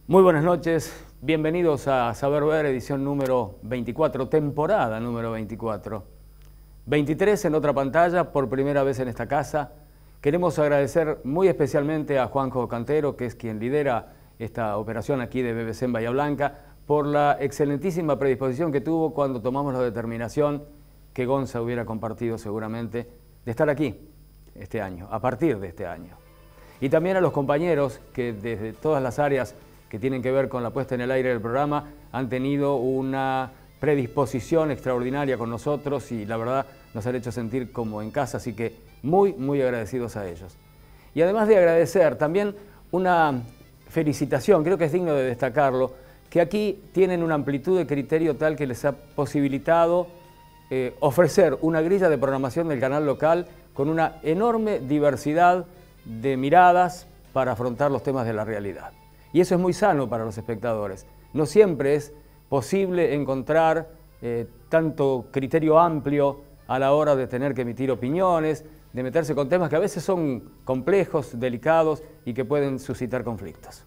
Muy buenas noches, bienvenidos a Saber Ver, edición número 24, temporada número 24. 23 en otra pantalla, por primera vez en esta casa. Queremos agradecer muy especialmente a Juanjo Cantero, que es quien lidera esta operación aquí de BBC en Bahía Blanca, por la excelentísima predisposición que tuvo cuando tomamos la determinación que Gonza hubiera compartido seguramente, de estar aquí este año, a partir de este año. Y también a los compañeros que desde todas las áreas que tienen que ver con la puesta en el aire del programa han tenido una predisposición extraordinaria con nosotros y la verdad nos han hecho sentir como en casa, así que muy agradecidos a ellos. Y además de agradecer, también una felicitación, creo que es digno de destacarlo, que aquí tienen una amplitud de criterio tal que les ha posibilitado ofrecer una grilla de programación del canal local con una enorme diversidad de miradas para afrontar los temas de la realidad. Y eso es muy sano para los espectadores. No siempre es posible encontrar tanto criterio amplio a la hora de tener que emitir opiniones, de meterse con temas que a veces son complejos, delicados y que pueden suscitar conflictos.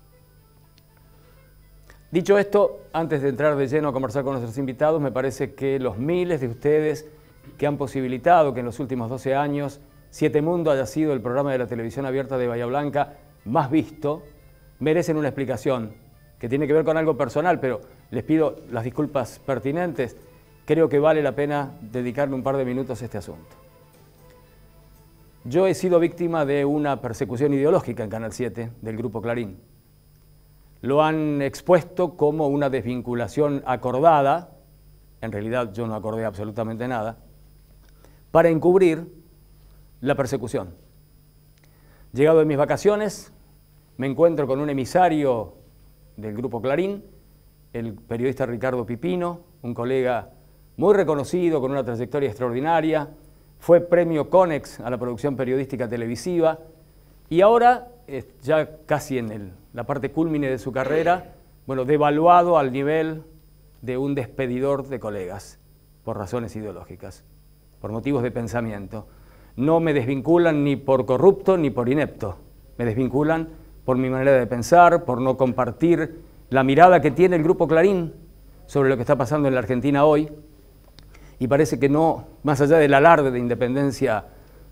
Dicho esto, antes de entrar de lleno a conversar con nuestros invitados, me parece que los miles de ustedes que han posibilitado que en los últimos 12 años Siete Mundo haya sido el programa de la televisión abierta de Bahía Blanca más visto, merecen una explicación que tiene que ver con algo personal, pero les pido las disculpas pertinentes. Creo que vale la pena dedicarle un par de minutos a este asunto. Yo he sido víctima de una persecución ideológica en Canal 7 del Grupo Clarín. Lo han expuesto como una desvinculación acordada, en realidad yo no acordé absolutamente nada, para encubrir la persecución. Llegado de mis vacaciones, me encuentro con un emisario del Grupo Clarín, el periodista Ricardo Pipino, un colega muy reconocido, con una trayectoria extraordinaria, fue premio Conex a la producción periodística televisiva y ahora, ya casi en la parte cúlmine de su carrera, bueno, devaluado al nivel de un despedidor de colegas por razones ideológicas, por motivos de pensamiento. No me desvinculan ni por corrupto ni por inepto, me desvinculan por mi manera de pensar, por no compartir la mirada que tiene el Grupo Clarín sobre lo que está pasando en la Argentina hoy, y parece que no, más allá del alarde de independencia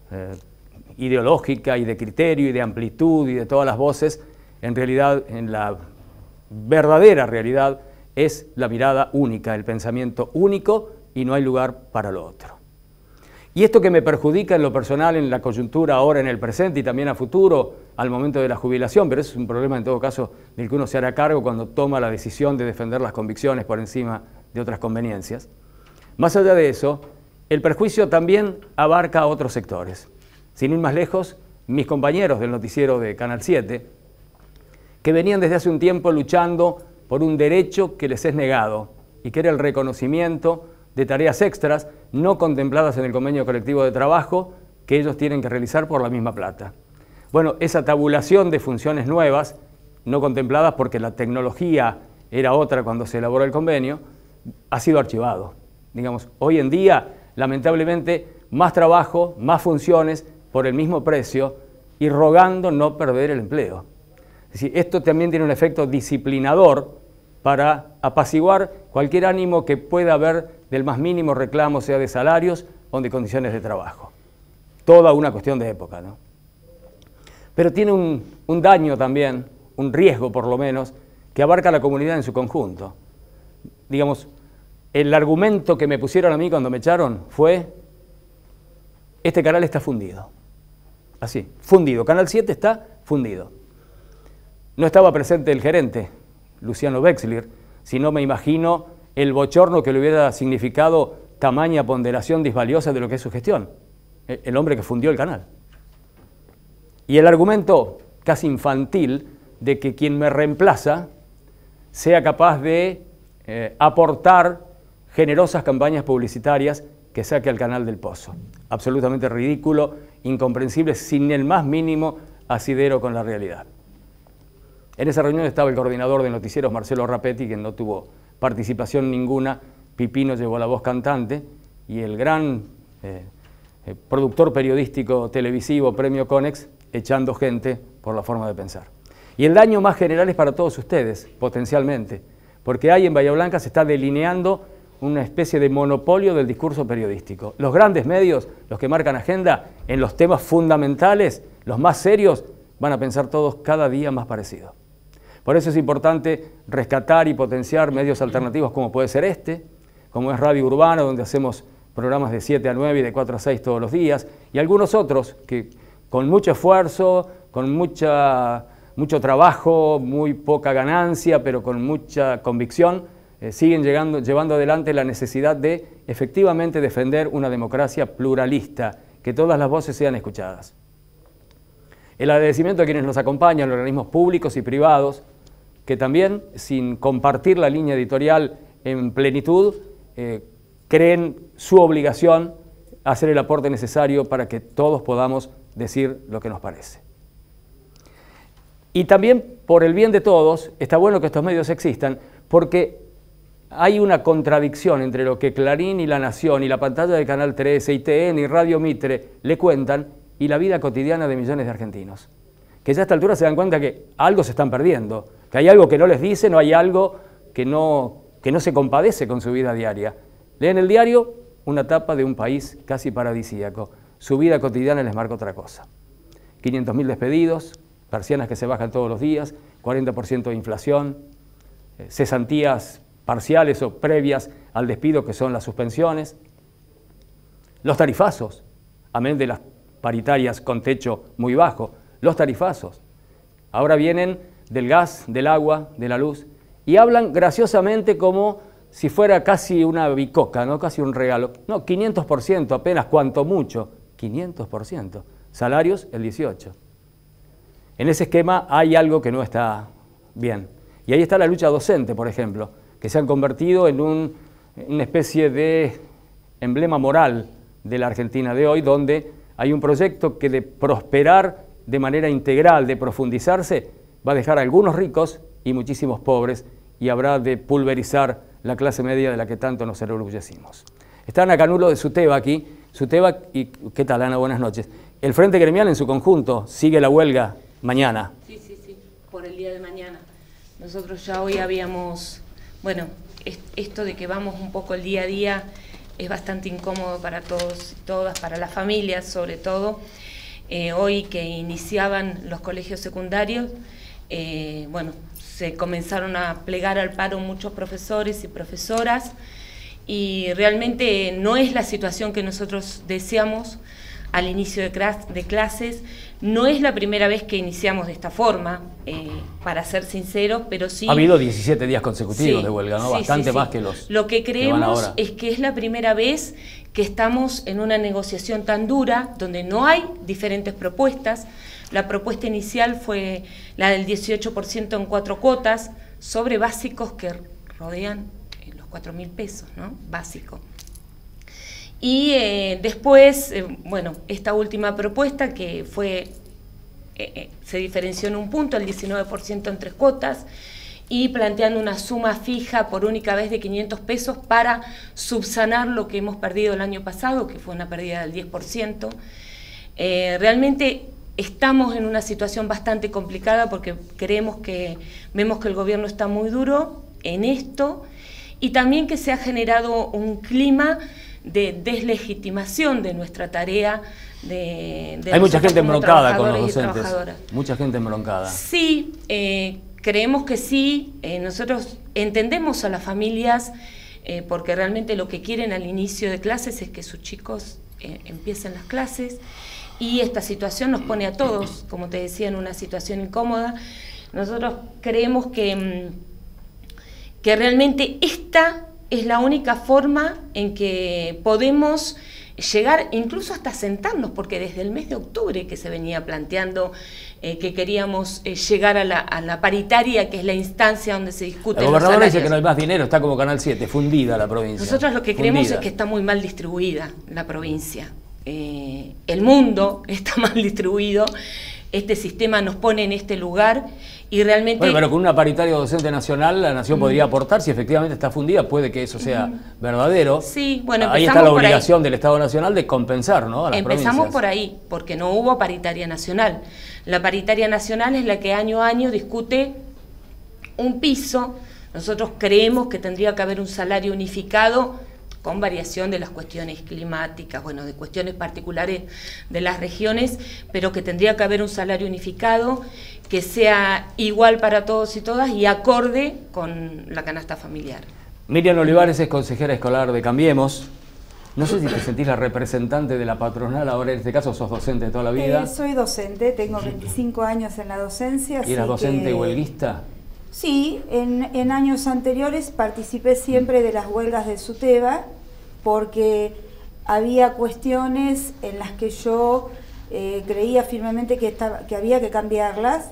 ideológica y de criterio y de amplitud y de todas las voces, en realidad, en la verdadera realidad, es la mirada única, el pensamiento único y no hay lugar para lo otro. Y esto que me perjudica en lo personal, en la coyuntura ahora, en el presente y también a futuro, al momento de la jubilación, pero eso es un problema en todo caso del que uno se hará cargo cuando toma la decisión de defender las convicciones por encima de otras conveniencias. Más allá de eso, el perjuicio también abarca a otros sectores. Sin ir más lejos, mis compañeros del noticiero de Canal 7, que venían desde hace un tiempo luchando por un derecho que les es negado y que era el reconocimiento de tareas extras no contempladas en el convenio colectivo de trabajo que ellos tienen que realizar por la misma plata. Bueno, esa tabulación de funciones nuevas, no contempladas porque la tecnología era otra cuando se elaboró el convenio, ha sido archivado. Digamos, hoy en día, lamentablemente, más trabajo, más funciones por el mismo precio y rogando no perder el empleo. Es decir, esto también tiene un efecto disciplinador para apaciguar cualquier ánimo que pueda haber del más mínimo reclamo, sea de salarios o de condiciones de trabajo. Toda una cuestión de época, ¿no? Pero tiene un daño también, un riesgo por lo menos, que abarca a la comunidad en su conjunto. Digamos, el argumento que me pusieron a mí cuando me echaron fue: este canal está fundido. Así, fundido. Canal 7 está fundido. No estaba presente el gerente, Luciano Wexler, si no me imagino el bochorno que le hubiera significado tamaña ponderación disvaliosa de lo que es su gestión. El hombre que fundió el canal. Y el argumento casi infantil de que quien me reemplaza sea capaz de aportar generosas campañas publicitarias que saque al canal del pozo. Absolutamente ridículo, incomprensible, sin el más mínimo asidero con la realidad. En esa reunión estaba el coordinador de noticieros, Marcelo Rapetti, que no tuvo participación ninguna. Pipino llevó la voz cantante y el gran productor periodístico televisivo, premio Conex, echando gente por la forma de pensar. Y el daño más general es para todos ustedes, potencialmente, porque ahí en Bahía Blanca se está delineando una especie de monopolio del discurso periodístico. Los grandes medios, los que marcan agenda, en los temas fundamentales, los más serios, van a pensar todos cada día más parecido. Por eso es importante rescatar y potenciar medios alternativos como puede ser este, como es Radio Urbana, donde hacemos programas de 7 a 9 y de 4 a 6 todos los días, y algunos otros que con mucho esfuerzo, con mucho trabajo, muy poca ganancia, pero con mucha convicción, siguen llevando adelante la necesidad de efectivamente defender una democracia pluralista, que todas las voces sean escuchadas. El agradecimiento a quienes nos acompañan, los organismos públicos y privados, que también, sin compartir la línea editorial en plenitud, creen su obligación hacer el aporte necesario para que todos podamos decir lo que nos parece. Y también, por el bien de todos, está bueno que estos medios existan, porque hay una contradicción entre lo que Clarín y La Nación y la pantalla de Canal 13 y TN y Radio Mitre le cuentan y la vida cotidiana de millones de argentinos. Que ya a esta altura se dan cuenta que algo se están perdiendo, que hay algo que no les dicen o hay algo que no se compadece con su vida diaria. Leen el diario, una tapa de un país casi paradisíaco. Su vida cotidiana les marca otra cosa. 500.000 despedidos, persianas que se bajan todos los días, 40% de inflación, cesantías parciales o previas al despido que son las suspensiones, los tarifazos, amén de las paritarias con techo muy bajo, los tarifazos. Ahora vienen del gas, del agua, de la luz, y hablan graciosamente como si fuera casi una bicoca, ¿no? Casi un regalo. No, 500% apenas, cuanto mucho, 500%. Salarios, el 18%. En ese esquema hay algo que no está bien. Y ahí está la lucha docente, por ejemplo, que se han convertido en una especie de emblema moral de la Argentina de hoy, donde hay un proyecto que de prosperar de manera integral, de profundizarse, va a dejar a algunos ricos y muchísimos pobres, y habrá de pulverizar la clase media de la que tanto nos enorgullecimos. Está Ana Canulo de SUTEBA aquí. SUTEBA, y ¿qué tal, Ana? Buenas noches. El Frente Gremial en su conjunto sigue la huelga mañana. Sí, por el día de mañana. Nosotros ya hoy habíamos, bueno, esto de que vamos un poco el día a día es bastante incómodo para todos y todas, para las familias sobre todo. Hoy que iniciaban los colegios secundarios, bueno, se comenzaron a plegar al paro muchos profesores y profesoras, y realmente no es la situación que nosotros deseamos al inicio de clases. No es la primera vez que iniciamos de esta forma, para ser sinceros, pero sí... Ha habido 17 días consecutivos de huelga, ¿no? Bastante más que los Lo que creemos es que es la primera vez que estamos en una negociación tan dura, donde no hay diferentes propuestas. La propuesta inicial fue la del 18% en 4 cuotas, sobre básicos que rodean los 4.000 pesos, ¿no? Básico. Y después, bueno, esta última propuesta que fue, se diferenció en un punto, el 19% en 3 cuotas, y planteando una suma fija por única vez de 500 pesos para subsanar lo que hemos perdido el año pasado, que fue una pérdida del 10%. Realmente estamos en una situación bastante complicada porque vemos que el gobierno está muy duro en esto, y también que se ha generado un clima de deslegitimación de nuestra tarea. Hay mucha gente embroncada con los docentes, mucha gente embroncada. Sí, creemos que sí. Nosotros entendemos a las familias, porque realmente lo que quieren al inicio de clases es que sus chicos empiecen las clases, y esta situación nos pone a todos, como te decía, en una situación incómoda. Nosotros creemos que realmente esta es la única forma en que podemos llegar, incluso hasta sentarnos, porque desde el mes de octubre que se venía planteando que queríamos llegar a la paritaria, que es la instancia donde se discute. El gobernador dice que no hay más dinero, está como Canal 7, fundida la provincia. Nosotros lo que creemos es que está muy mal distribuida la provincia. El mundo está mal distribuido. este sistema nos pone en este lugar y realmente... Bueno, pero con una paritaria docente nacional la Nación podría aportar, si efectivamente está fundida, puede que eso sea verdadero. Sí, bueno, ahí está la obligación del Estado Nacional de compensar, ¿no?, a las Empezamos provincias. por ahí, porque no hubo paritaria nacional. La paritaria nacional es la que año a año discute un piso. Nosotros creemos que tendría que haber un salario unificado con variación de las cuestiones climáticas, bueno, de cuestiones particulares de las regiones, pero que tendría que haber un salario unificado que sea igual para todos y todas y acorde con la canasta familiar. Miriam Olivares es consejera escolar de Cambiemos. No sé si te sentís la representante de la patronal, ahora en este caso sos docente de toda la vida. Soy docente, tengo 25 años en la docencia. ¿Y eras docente huelguista? Sí, en años anteriores participé siempre de las huelgas de SUTEBA porque había cuestiones en las que yo creía firmemente que había que cambiarlas,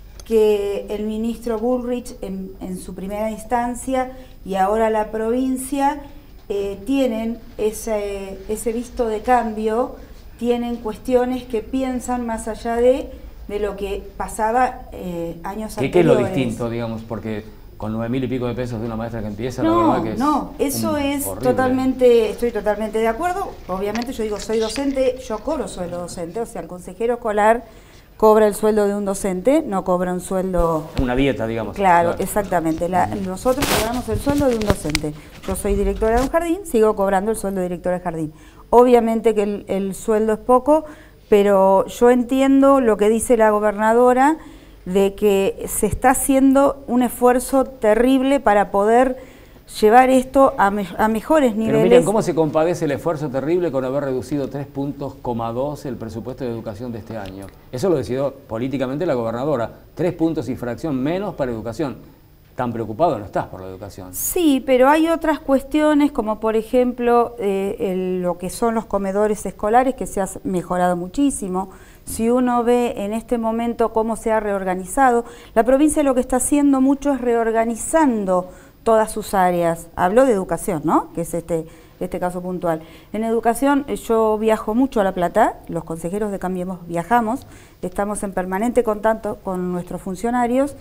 que el ministro Bullrich en su primera instancia y ahora la provincia tienen ese visto de cambio, tienen cuestiones que piensan más allá de lo que pasaba años anteriores. ¿Qué es lo distinto, digamos? Porque con 9.000 y pico de pesos de una maestra que empieza, la verdad que es... No, eso es horrible. Estoy totalmente de acuerdo. Obviamente yo digo, soy docente, yo cobro sueldo docente, o sea, el consejero escolar cobra el sueldo de un docente, no cobra un sueldo... Una dieta, digamos. Claro, exactamente. Nosotros cobramos el sueldo de un docente. Yo soy directora de un jardín, sigo cobrando el sueldo de directora de jardín. Obviamente que el sueldo es poco, pero yo entiendo lo que dice la gobernadora de que se está haciendo un esfuerzo terrible para poder llevar esto a mejores niveles. Pero miren, ¿cómo se compadece el esfuerzo terrible con haber reducido 3,2 puntos el presupuesto de educación de este año? Eso lo decidió políticamente la gobernadora. 3 puntos y fracción menos para educación. Tan preocupado no estás por la educación. Sí, pero hay otras cuestiones, como por ejemplo lo que son los comedores escolares, que se ha mejorado muchísimo. Si uno ve en este momento cómo se ha reorganizado, la provincia lo que está haciendo mucho es reorganizando todas sus áreas. Hablo de educación, ¿no?, que es este caso puntual. En educación yo viajo mucho a La Plata, los consejeros de Cambiemos viajamos, estamos en permanente contacto con nuestros funcionarios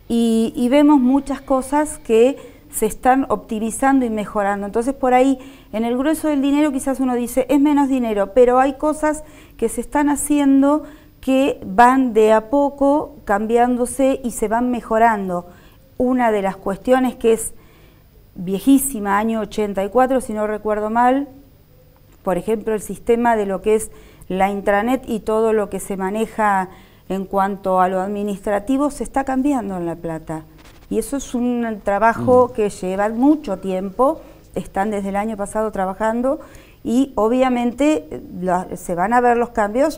y vemos muchas cosas que se están optimizando y mejorando. Entonces por ahí, en el grueso del dinero quizás uno dice, es menos dinero, pero hay cosas que se están haciendo que van de a poco cambiándose y se van mejorando. Una de las cuestiones que es viejísima, año 84, si no recuerdo mal, por ejemplo, el sistema de lo que es la intranet y todo lo que se maneja en cuanto a lo administrativo se está cambiando en La Plata. Y eso es un trabajo que lleva mucho tiempo, están desde el año pasado trabajando y obviamente se van a ver los cambios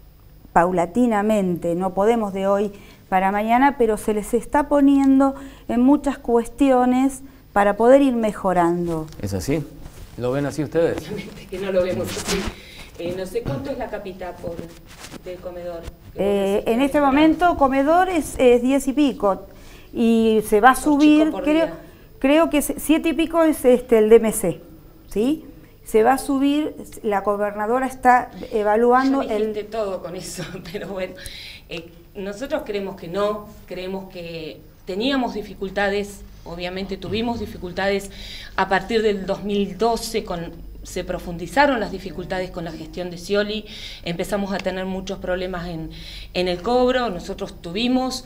paulatinamente, no podemos de hoy para mañana, pero se les está poniendo en muchas cuestiones para poder ir mejorando. ¿Es así? ¿Lo ven así ustedes? Obviamente que no lo vemos así. No sé cuánto es la capita del comedor. En este momento comedor es 10 y pico y se va a subir, creo que 7 y pico es el DMC, ¿sí? Se va a subir, la gobernadora está evaluando ya dijiste todo con eso, pero bueno, nosotros creemos que no, creemos que teníamos dificultades, obviamente tuvimos dificultades a partir del 2012 se profundizaron las dificultades con la gestión de Scioli, empezamos a tener muchos problemas en el cobro, nosotros tuvimos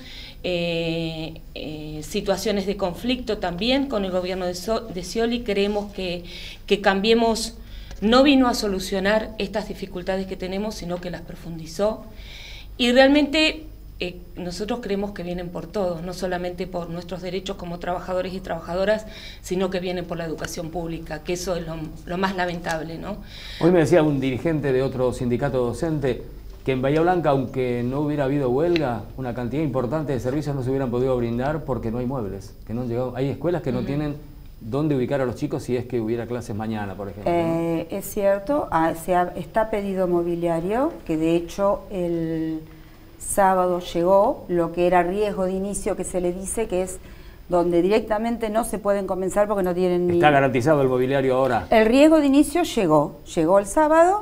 situaciones de conflicto también con el gobierno de Scioli, creemos que Cambiemos no vino a solucionar estas dificultades que tenemos, sino que las profundizó, y realmente nosotros creemos que vienen por todos, no solamente por nuestros derechos como trabajadores y trabajadoras, sino que vienen por la educación pública, que eso es lo más lamentable, ¿no? Hoy me decía un dirigente de otro sindicato docente que en Bahía Blanca, aunque no hubiera habido huelga, una cantidad importante de servicios no se hubieran podido brindar porque no hay muebles, que no han llegado. Hay escuelas que no tienen dónde ubicar a los chicos si es que hubiera clases mañana, por ejemplo. Es cierto, está pedido mobiliario, que de hecho el sábado llegó, lo que era riesgo de inicio que se le dice, que es donde directamente no se pueden comenzar porque no tienen ni... ¿Está garantizado el mobiliario ahora? El riesgo de inicio llegó el sábado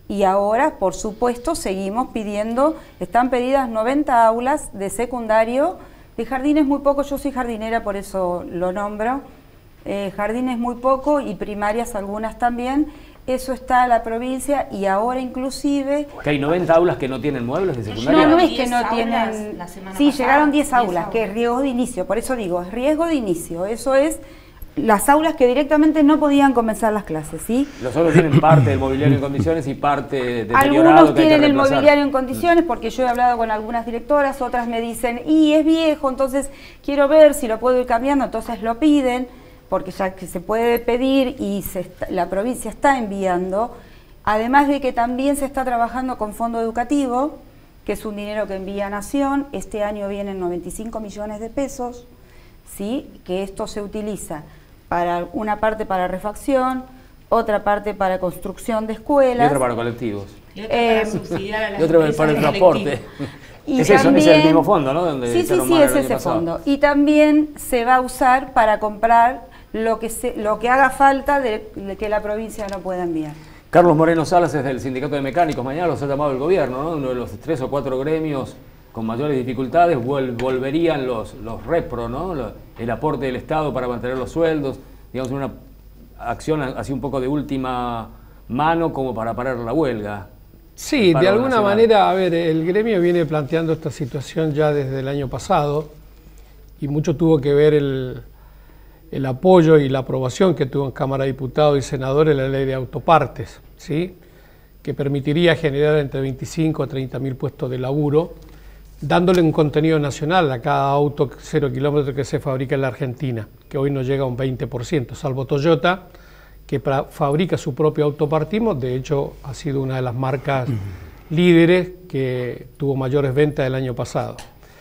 Y ahora, por supuesto, seguimos pidiendo, están pedidas 90 aulas de secundario, de jardines muy poco, yo soy jardinera, por eso lo nombro, jardines muy poco y primarias algunas también. Eso está a la provincia y ahora inclusive... ¿Que hay 90 aulas que no tienen muebles de secundaria? No, no es que no tienen... Sí, llegaron 10 aulas, que es riesgo de inicio, por eso digo, es riesgo de inicio. Eso es las aulas que directamente no podían comenzar las clases, ¿sí? Los otros tienen parte del mobiliario en condiciones y parte deteriorado. Algunos tienen el mobiliario en condiciones, porque yo he hablado con algunas directoras, otras me dicen, y es viejo, entonces quiero ver si lo puedo ir cambiando, entonces lo piden, porque ya que se puede pedir y la provincia está enviando, además de que también se está trabajando con fondo educativo, que es un dinero que envía Nación, este año vienen 95 millones de pesos, ¿sí? Que esto se utiliza para una parte para refacción, otra parte para construcción de escuelas. Y otra para colectivos. Y otra para subsidiar a las y otra para el transporte. Y es también, eso, es el mismo fondo, ¿no? Donde sí, es ese fondo. Y también se va a usar para comprar lo que haga falta de que la provincia no pueda enviar. Carlos Moreno Salas es del Sindicato de Mecánicos, mañana los ha llamado el gobierno, ¿no? Uno de los 3 o 4 gremios con mayores dificultades, volverían los repro, ¿no? El aporte del Estado para mantener los sueldos, digamos una acción así un poco de última mano como para parar la huelga. Sí, de alguna manera, a ver, el gremio viene planteando esta situación ya desde el año pasado y mucho tuvo que ver el apoyo y la aprobación que tuvo en Cámara de Diputados y Senadores la ley de autopartes, ¿sí? Que permitiría generar entre 25 a 30 mil puestos de laburo, dándole un contenido nacional a cada auto 0 kilómetros que se fabrica en la Argentina, que hoy no llega a un 20%, salvo Toyota, que fabrica su propio autopartismo. De hecho ha sido una de las marcas líderes que tuvo mayores ventas el año pasado.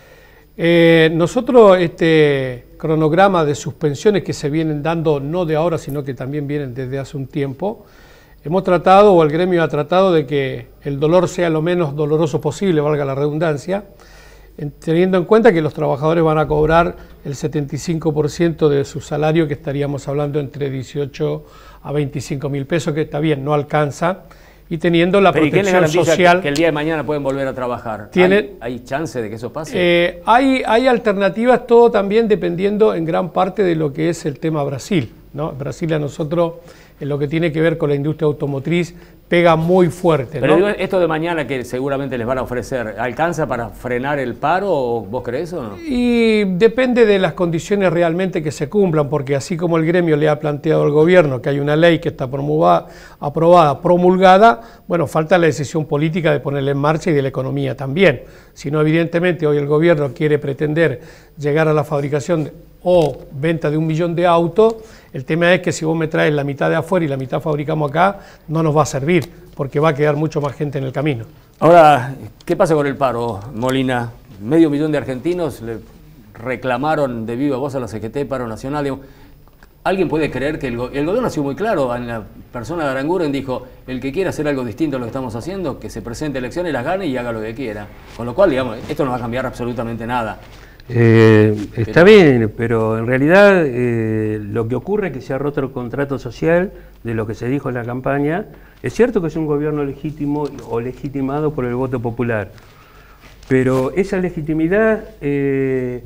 Nosotros este cronograma de suspensiones que se vienen dando no de ahora, sino que también vienen desde hace un tiempo, hemos tratado, o el gremio ha tratado, de que el dolor sea lo menos doloroso posible, valga la redundancia, teniendo en cuenta que los trabajadores van a cobrar el 75% de su salario, que estaríamos hablando entre 18 a 25 mil pesos, que está bien, no alcanza, y teniendo la protección social. Que el día de mañana pueden volver a trabajar. ¿Hay chance de que eso pase? Hay alternativas, todo también dependiendo en gran parte de lo que es el tema Brasil, ¿no? Brasil a nosotros, en lo que tiene que ver con la industria automotriz, pega muy fuerte, ¿no? Pero digo, esto de mañana que seguramente les van a ofrecer, ¿alcanza para frenar el paro o vos crees o no? Y depende de las condiciones realmente que se cumplan, porque así como el gremio le ha planteado al gobierno que hay una ley que está aprobada, promulgada, bueno, falta la decisión política de ponerla en marcha y de la economía también. Si no, evidentemente hoy el gobierno quiere pretender llegar a la fabricación o venta de 1 millón de autos, el tema es que si vos me traes la mitad de afuera y la mitad fabricamos acá, no nos va a servir, porque va a quedar mucho más gente en el camino. Ahora, ¿qué pasa con el paro, Molina? 500.000 de argentinos le reclamaron de viva voz a la CGT, paro nacional. Digamos, ¿alguien puede creer que el gobierno ha sido muy claro? En la persona de Aranguren dijo, el que quiera hacer algo distinto a lo que estamos haciendo, que se presente a elecciones, las gane y haga lo que quiera. Con lo cual, digamos, esto no va a cambiar absolutamente nada. Está bien, pero en realidad lo que ocurre es que se ha roto el contrato social de lo que se dijo en la campaña. Es cierto que es un gobierno legítimo o legitimado por el voto popular, pero esa legitimidad de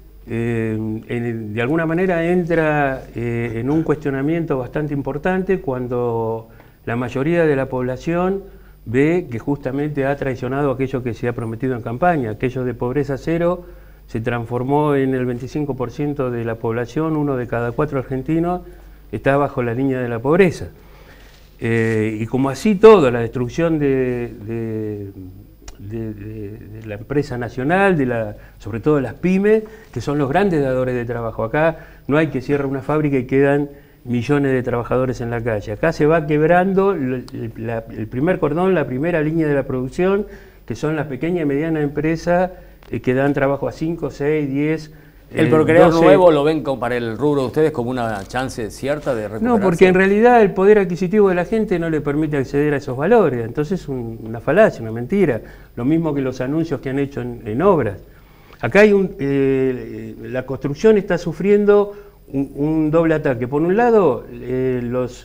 alguna manera entra en un cuestionamiento bastante importante cuando la mayoría de la población ve que justamente ha traicionado aquello que se ha prometido en campaña, aquello de pobreza cero. Se transformó en el 25% de la población, 1 de cada 4 argentinos está bajo la línea de la pobreza. Y como así todo, la destrucción de la empresa nacional, sobre todo de las pymes, que son los grandes dadores de trabajo. Acá no hay que cierrar una fábrica y quedan millones de trabajadores en la calle. Acá se va quebrando el primer cordón, la primera línea de la producción, que son las pequeñas y medianas empresas que dan trabajo a 5, 6, 10... ¿El procreador nuevo lo ven para el rubro de ustedes como una chance cierta de recuperarse? No, porque en realidad el poder adquisitivo de la gente no le permite acceder a esos valores, entonces es una falacia, una mentira. Lo mismo que los anuncios que han hecho en obras. Acá hay la construcción está sufriendo un doble ataque. Por un lado, los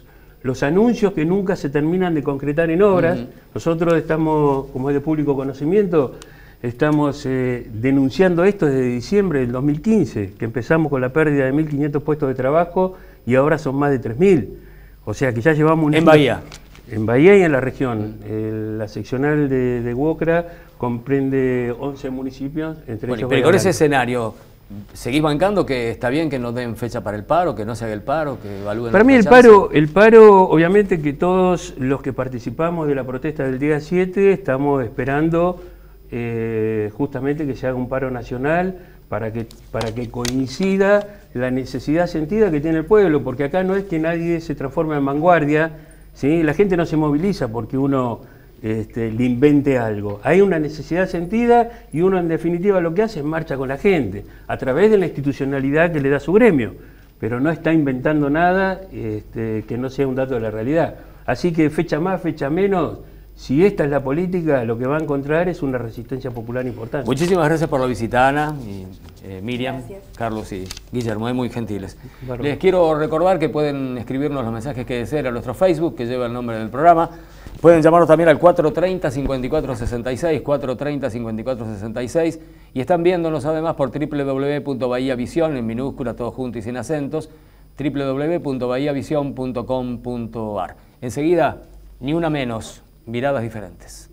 los anuncios que nunca se terminan de concretar en obras. Nosotros estamos, como es de público conocimiento, estamos denunciando esto desde diciembre del 2015, que empezamos con la pérdida de 1.500 puestos de trabajo y ahora son más de 3.000. O sea que ya llevamos un... En Bahía. En Bahía y en la región. La seccional de Huocra comprende 11 municipios, entre ellos... Pero con ese escenario, ¿seguís bancando que está bien que nos den fecha para el paro, que no se haga el paro, que evalúen? Para mí el paro, obviamente que todos los que participamos de la protesta del día 7 estamos esperando justamente que se haga un paro nacional para que coincida la necesidad sentida que tiene el pueblo, porque acá no es que nadie se transforme en vanguardia, ¿sí? La gente no se moviliza porque uno le invente algo. Hay una necesidad sentida y uno en definitiva lo que hace es marcha con la gente, a través de la institucionalidad que le da su gremio, pero no está inventando nada que no sea un dato de la realidad. Así que fecha más, fecha menos, si esta es la política, lo que va a encontrar es una resistencia popular importante. Muchísimas gracias por la visita, Ana, y, Miriam, Gracias. Carlos y Guillermo, muy gentiles. Bárbaro. Les quiero recordar que pueden escribirnos los mensajes que deseen a nuestro Facebook, que lleva el nombre del programa. Pueden llamarnos también al 430-5466, 430-5466, y están viéndonos además por www.bahiavisión, en minúscula, todo junto y sin acentos, www.bahiavisión.com.ar. Enseguida, ni una menos, miradas diferentes.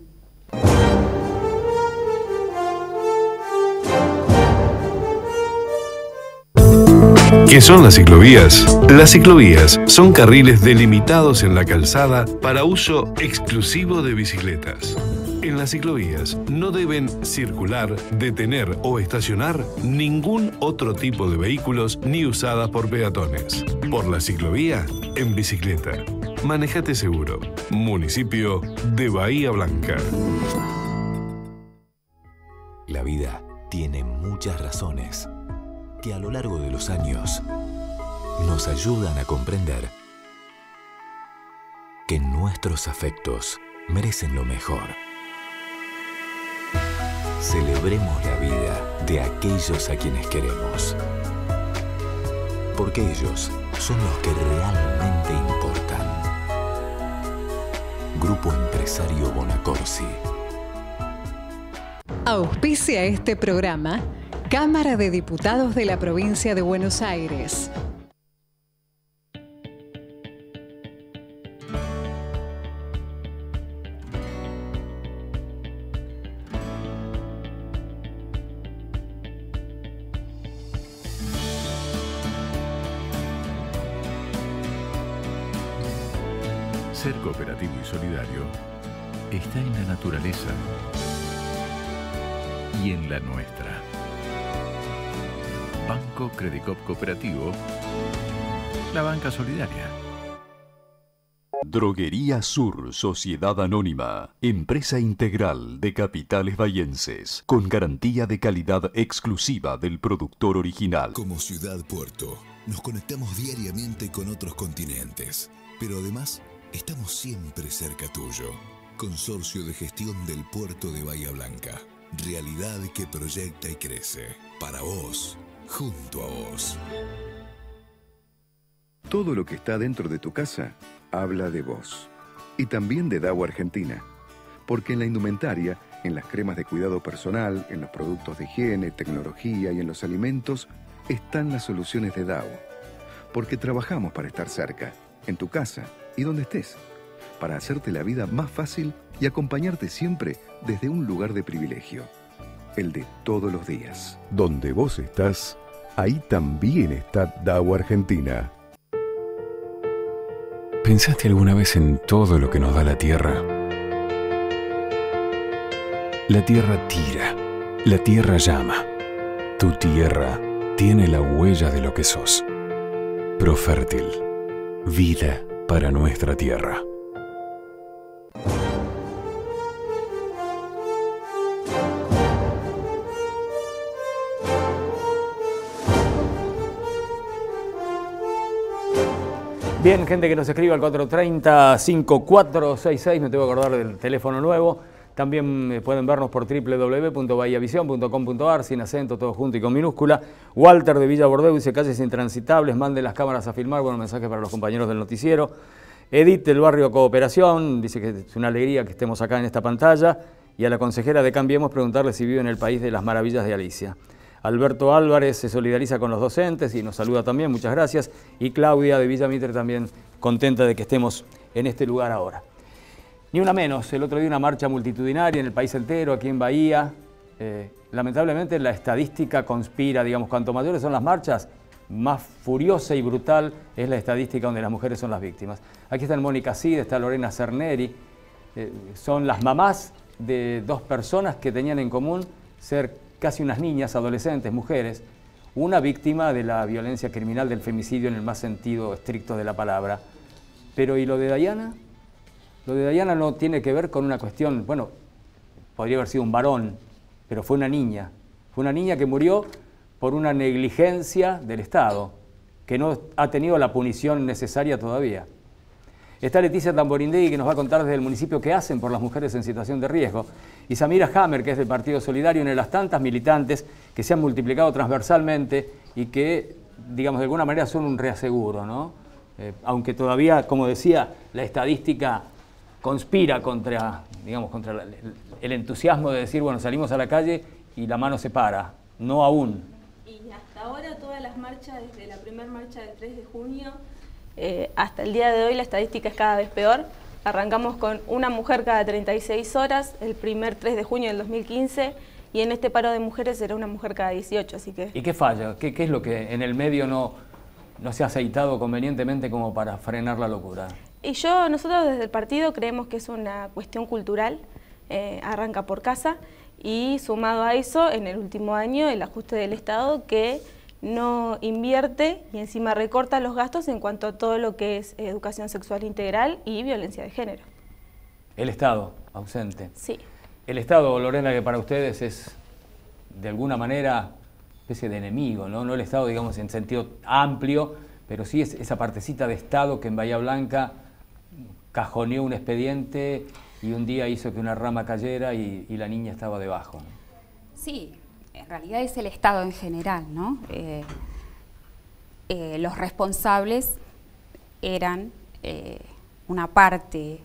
¿Qué son las ciclovías? Las ciclovías son carriles delimitados en la calzada para uso exclusivo de bicicletas. En las ciclovías no deben circular, detener o estacionar ningún otro tipo de vehículos ni usadas por peatones. Por la ciclovía, en bicicleta. Manejate seguro. Municipio de Bahía Blanca. La vida tiene muchas razones que a lo largo de los años nos ayudan a comprender que nuestros afectos merecen lo mejor. Celebremos la vida de aquellos a quienes queremos, porque ellos son los que realmente importan. Grupo Empresario Bonacorsi. Auspicia este programa Cámara de Diputados de la Provincia de Buenos Aires. Ser cooperativo y solidario está en la naturaleza y en la nuestra. Banco Credicop Cooperativo, la banca solidaria. Droguería Sur, Sociedad Anónima, empresa integral de capitales bahienses, con garantía de calidad exclusiva del productor original. Como ciudad puerto, nos conectamos diariamente con otros continentes, pero además estamos siempre cerca tuyo. Consorcio de Gestión del Puerto de Bahía Blanca. Realidad que proyecta y crece. Para vos, junto a vos. Todo lo que está dentro de tu casa habla de vos. Y también de Dow Argentina. Porque en la indumentaria, en las cremas de cuidado personal, en los productos de higiene, tecnología y en los alimentos, están las soluciones de Dow. Porque trabajamos para estar cerca, en tu casa y donde estés, para hacerte la vida más fácil y acompañarte siempre desde un lugar de privilegio, el de todos los días. Donde vos estás, ahí también está Dow Argentina. ¿Pensaste alguna vez en todo lo que nos da la tierra? La tierra tira, la tierra llama. Tu tierra tiene la huella de lo que sos. Profértil, vida para nuestra tierra. Bien, gente que nos escribe al 430-5466, me tengo que acordar del teléfono nuevo. También pueden vernos por www.bahiavisión.com.ar, sin acento, todo junto y con minúscula. Walter de Villa Bordeu dice: calles intransitables, manden las cámaras a filmar. Bueno, mensaje para los compañeros del noticiero. Edith del barrio Cooperación dice que es una alegría que estemos acá en esta pantalla, y a la consejera de Cambiemos preguntarle si vive en el país de las maravillas de Alicia. Alberto Álvarez se solidariza con los docentes y nos saluda también, muchas gracias. Y Claudia de Villa Mitre también contenta de que estemos en este lugar ahora. Ni una menos, el otro día una marcha multitudinaria en el país entero, aquí en Bahía. Lamentablemente la estadística conspira, digamos, cuanto mayores son las marchas, más furiosa y brutal es la estadística donde las mujeres son las víctimas. Aquí está Mónica Cid, está Lorena Cerneri, son las mamás de dos personas que tenían en común ser casi unas niñas, adolescentes, mujeres, una víctima de la violencia criminal del femicidio en el más sentido estricto de la palabra. Pero ¿y lo de Dayana? Lo de Dayana no tiene que ver con una cuestión, bueno, podría haber sido un varón, pero fue una niña que murió por una negligencia del Estado, que no ha tenido la punición necesaria todavía. Está Leticia Tamborindegui, que nos va a contar desde el municipio qué hacen por las mujeres en situación de riesgo. Y Samira Hammer, que es del Partido Solidario, una de las tantas militantes que se han multiplicado transversalmente y que, digamos, de alguna manera son un reaseguro, ¿no? Aunque todavía, como decía, la estadística conspira contra, digamos, contra el entusiasmo de decir, bueno, salimos a la calle y la mano se para. No aún. Y hasta ahora todas las marchas, desde la primera marcha del 3 de junio, hasta el día de hoy la estadística es cada vez peor. Arrancamos con una mujer cada 36 horas, el primer 3 de junio del 2015, y en este paro de mujeres era una mujer cada 18, así que... ¿Y qué falla? ¿Qué es lo que en el medio no se ha aceitado convenientemente como para frenar la locura? Y nosotros desde el partido creemos que es una cuestión cultural, arranca por casa, y sumado a eso, en el último año, el ajuste del Estado que no invierte y encima recorta los gastos en cuanto a todo lo que es educación sexual integral y violencia de género. El Estado, ausente. Sí. El Estado, Lorena, que para ustedes es de alguna manera especie de enemigo, ¿no? No el Estado, digamos, en sentido amplio, pero sí es esa partecita de Estado que en Bahía Blanca cajoneó un expediente y un día hizo que una rama cayera y la niña estaba debajo, ¿no? Sí. En realidad es el Estado en general, ¿no? Los responsables eran una parte,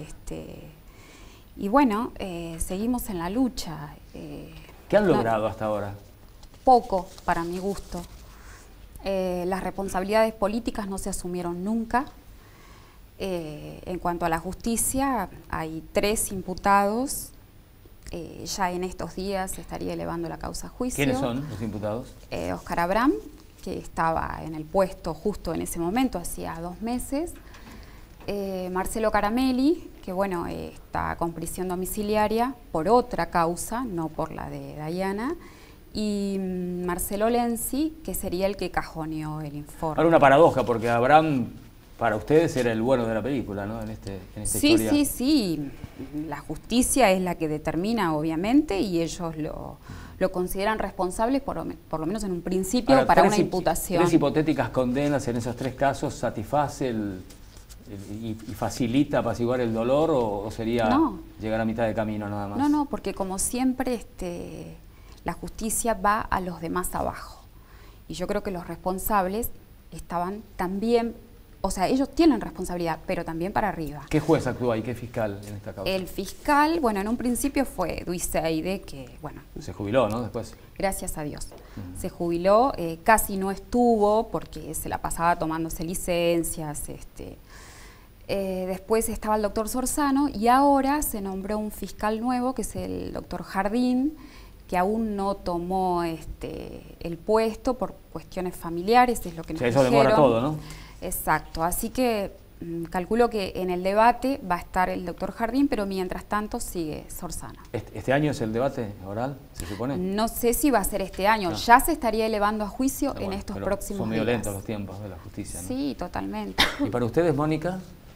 y bueno, seguimos en la lucha. ¿Qué han logrado hasta ahora? Poco, para mi gusto. Las responsabilidades políticas no se asumieron nunca. En cuanto a la justicia, hay 3 imputados. Ya en estos días se estaría elevando la causa a juicio. ¿Quiénes son los imputados? Oscar Abraham, que estaba en el puesto justo en ese momento, hacía 2 meses. Marcelo Caramelli, que bueno, está con prisión domiciliaria por otra causa, no por la de Dayana. Y Marcelo Lenzi, que sería el que cajoneó el informe. Ahora una paradoja, porque Abraham para ustedes era el bueno de la película, ¿no? En esta historia. Sí. La justicia es la que determina, obviamente, y ellos lo consideran responsable, por lo menos en un principio, ahora, para una imputación. 3 hipotéticas condenas en esos 3 casos, ¿satisface y facilita apaciguar el dolor o sería llegar a mitad de camino nada más? No, porque como siempre la justicia va a los demás abajo. Y yo creo que los responsables estaban también... O sea, ellos tienen responsabilidad, pero también para arriba. ¿Qué juez actúa y qué fiscal en esta causa? El fiscal, bueno, en un principio fue Duiseide, que, bueno... Se jubiló, ¿no? Después. Gracias a Dios. Se jubiló, casi no estuvo porque se la pasaba tomándose licencias. Después estaba el doctor Sorzano y ahora se nombró un fiscal nuevo, que es el doctor Jardín, que aún no tomó el puesto por cuestiones familiares, es lo que nos dijeron. Eso demora todo, ¿no? Exacto, así que calculo que en el debate va a estar el doctor Jardín, pero mientras tanto sigue Sorzano. ¿Este año es el debate oral, se supone? No sé si va a ser este año, ya se estaría elevando a juicio en estos próximos días. Son medio lentos los tiempos de la justicia, ¿no? Sí, totalmente. ¿Y para ustedes, Mónica?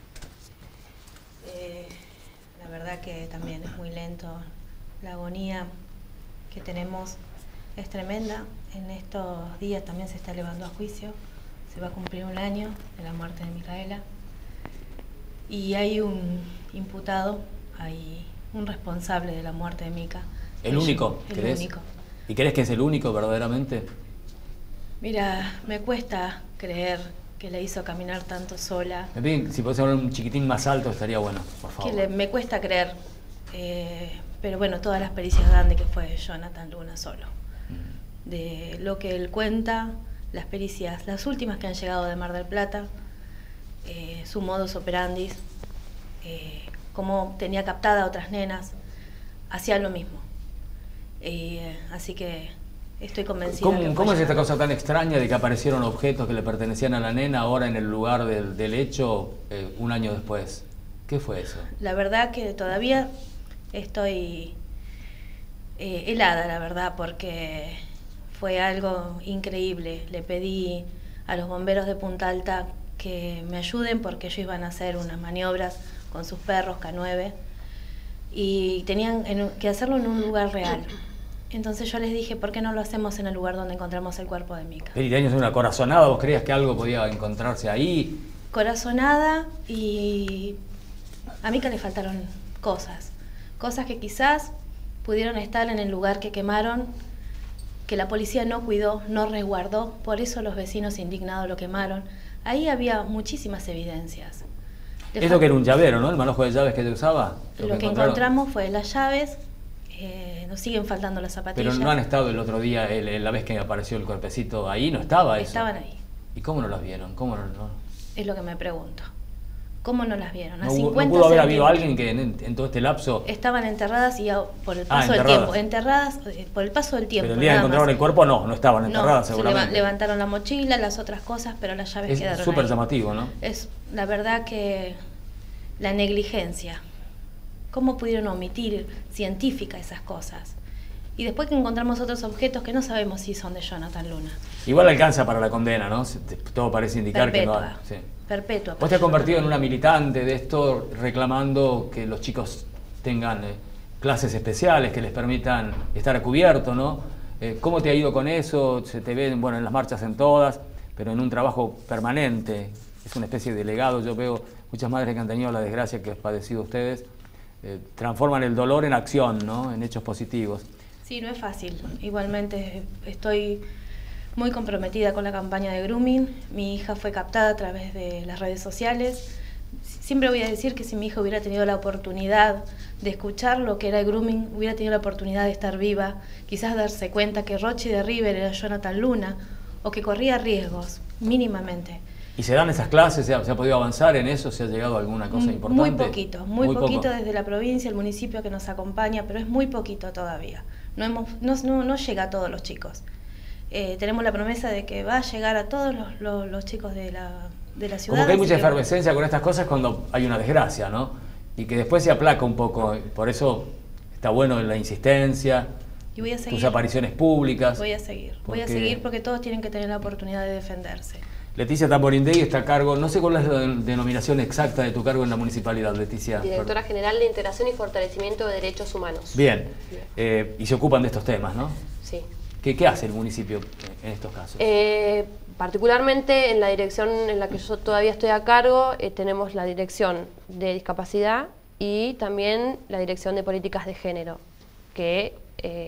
La verdad que también es muy lento. La agonía que tenemos es tremenda. En estos días también se está elevando a juicio. Se va a cumplir 1 año de la muerte de Micaela. Y hay un imputado, hay un responsable de la muerte de Mica. ¿El único? El único. ¿Y crees que es el único verdaderamente? Mira, me cuesta creer que le hizo caminar tanto sola. En fin, si podés hablar un chiquitín más alto estaría bueno, por favor. Me cuesta creer, pero bueno, todas las pericias dan de que fue Jonathan Luna solo. De lo que él cuenta, las pericias, las últimas que han llegado de Mar del Plata, su modus operandi, cómo tenía captada a otras nenas, hacía lo mismo. Así que estoy convencida. ¿Cómo es esta cosa tan extraña de que aparecieron objetos que le pertenecían a la nena ahora en el lugar del hecho un año después? ¿Qué fue eso? La verdad que todavía estoy helada, la verdad, porque fue algo increíble. Le pedí a los bomberos de Punta Alta que me ayuden porque ellos iban a hacer unas maniobras con sus perros K9 y tenían que hacerlo en un lugar real. Entonces yo les dije, ¿por qué no lo hacemos en el lugar donde encontramos el cuerpo de Mica? ¿Y tenías una corazonada? ¿Vos creías que algo podía encontrarse ahí? Corazonada, y a Mica le faltaron cosas que quizás pudieron estar en el lugar que quemaron, que la policía no cuidó, no resguardó, por eso los vecinos indignados lo quemaron. Ahí había muchísimas evidencias. Esto que era un llavero, ¿no? El manojo de llaves que te usaba. Lo que encontramos fue las llaves, nos siguen faltando las zapatillas. Pero no han estado el otro día, la vez que apareció el cuerpecito ahí, ¿no estaba eso? Estaban ahí. ¿Y cómo no las vieron? ¿Cómo no? Es lo que me pregunto. ¿Cómo no las vieron? A ¿No 50 pudo haber habido alguien que en todo este lapso...? Estaban enterradas y por el paso del tiempo. Enterradas por el paso del tiempo. Pero el día que encontraron el cuerpo no estaban enterradas seguramente. Levantaron la mochila, las otras cosas, pero las llaves quedaron ahí. Es súper llamativo, ¿no? Es la verdad que la negligencia. ¿Cómo pudieron omitir científica esas cosas? Y después que encontramos otros objetos que no sabemos si son de Jonathan Luna. Igual alcanza para la condena, ¿no? Todo parece indicar perpetua, que no. Sí. Perpetua. Vos te has convertido en una militante de esto, reclamando que los chicos tengan clases especiales que les permitan estar a cubierto, ¿no? ¿Cómo te ha ido con eso? Se te ve, bueno, en las marchas en todas, pero en un trabajo permanente. Es una especie de legado. Yo veo muchas madres que han tenido la desgracia que han padecido ustedes, transforman el dolor en acción, ¿no? En hechos positivos. Sí, no es fácil. Igualmente estoy muy comprometida con la campaña de grooming. Mi hija fue captada a través de las redes sociales. Siempre voy a decir que si mi hija hubiera tenido la oportunidad de escuchar lo que era el grooming, hubiera tenido la oportunidad de estar viva, quizás darse cuenta que Rochi de River era Jonathan Luna, o que corría riesgos, mínimamente. ¿Y se dan esas clases? ¿Se ha podido avanzar en eso? ¿Se ha llegado a alguna cosa importante? Muy poquito desde la provincia, el municipio que nos acompaña, pero es muy poquito todavía. No llega a todos los chicos. Tenemos la promesa de que va a llegar a todos los chicos de la ciudad. Como que hay mucha efervescencia con estas cosas cuando hay una desgracia, ¿no? Y que después se aplaca un poco. Por eso está bueno la insistencia, y voy a seguir. tus apariciones públicas. Voy a seguir porque todos tienen que tener la oportunidad de defenderse. Leticia Tamborindegui está a cargo, no sé cuál es la denominación exacta de tu cargo en la municipalidad, Leticia. Directora General de Integración y Fortalecimiento de Derechos Humanos. Bien, y se ocupan de estos temas, ¿no? Sí. ¿Qué hace el municipio en estos casos? Particularmente en la dirección en la que yo todavía estoy a cargo, tenemos la Dirección de Discapacidad y también la Dirección de Políticas de Género, que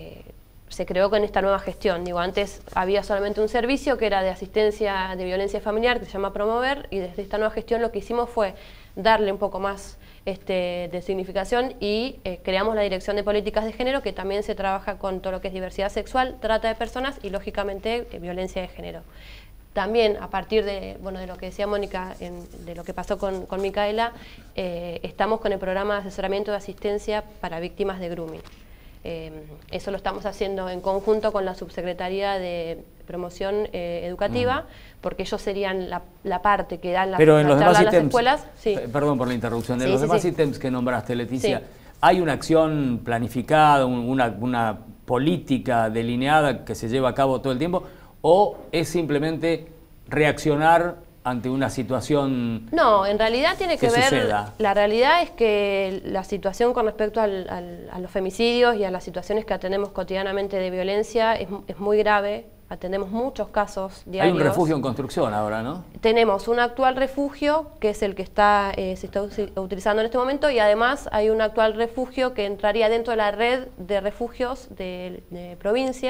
se creó con esta nueva gestión. Digo, antes había solamente un servicio que era de asistencia de violencia familiar, que se llama Promover, y desde esta nueva gestión lo que hicimos fue darle un poco más de significación y creamos la Dirección de Políticas de Género, que también se trabaja con todo lo que es diversidad sexual, trata de personas y, lógicamente, violencia de género. También, a partir de lo que decía Mónica, de lo que pasó con Micaela, estamos con el programa de asesoramiento de asistencia para víctimas de grooming. Eso lo estamos haciendo en conjunto con la Subsecretaría de Promoción Educativa, porque ellos serían la parte que dan las escuelas. Sí. Perdón por la interrupción. En los demás ítems que nombraste, Leticia, ¿hay una acción planificada, una política delineada que se lleva a cabo todo el tiempo? ¿O es simplemente reaccionar ante una situación? No, en realidad tiene que ver, suceda. La realidad es que la situación con respecto a los femicidios y a las situaciones que atendemos cotidianamente de violencia es muy grave. Atendemos muchos casos diarios. Hay un refugio en construcción ahora, ¿no? Tenemos un actual refugio, que es el que se está utilizando en este momento, y además hay un actual refugio que entraría dentro de la red de refugios de provincia,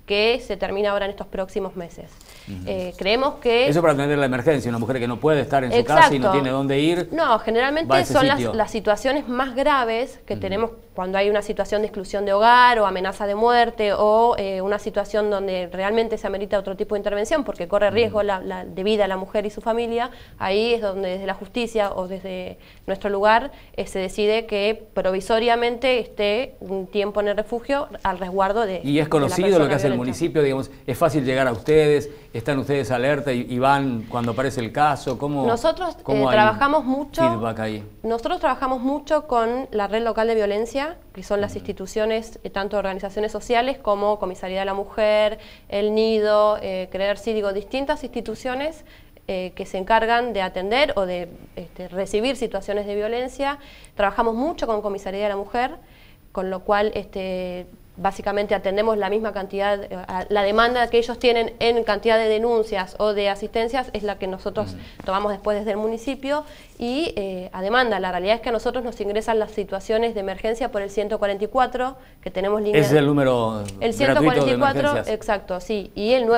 que se termina ahora en estos próximos meses. Creemos que... Eso para atender la emergencia, una mujer que no puede estar en su casa y no tiene dónde ir. No, generalmente son las situaciones más graves que tenemos cuando hay una situación de exclusión de hogar o amenaza de muerte o una situación donde realmente se amerita otro tipo de intervención porque corre riesgo de vida a la mujer y su familia. Ahí es donde desde la justicia o desde nuestro lugar se decide que provisoriamente esté un tiempo en el refugio al resguardo de... Y es conocido lo que hace el municipio, digamos, es fácil llegar a ustedes, están ustedes alerta y van cuando aparece el caso. Nosotros ¿cómo trabajamos mucho. Feedback ahí? Nosotros trabajamos mucho con la red local de violencia, que son las instituciones, tanto organizaciones sociales como Comisaría de la Mujer, El Nido, Creer Sí, digo, distintas instituciones que se encargan de atender o de recibir situaciones de violencia. Trabajamos mucho con Comisaría de la Mujer, con lo cual básicamente atendemos la misma cantidad, la demanda que ellos tienen en cantidad de denuncias o de asistencias es la que nosotros tomamos después desde el municipio y a demanda. La realidad es que a nosotros nos ingresan las situaciones de emergencia por el 144, que tenemos línea... Ese es el número el 144, exacto, sí, y el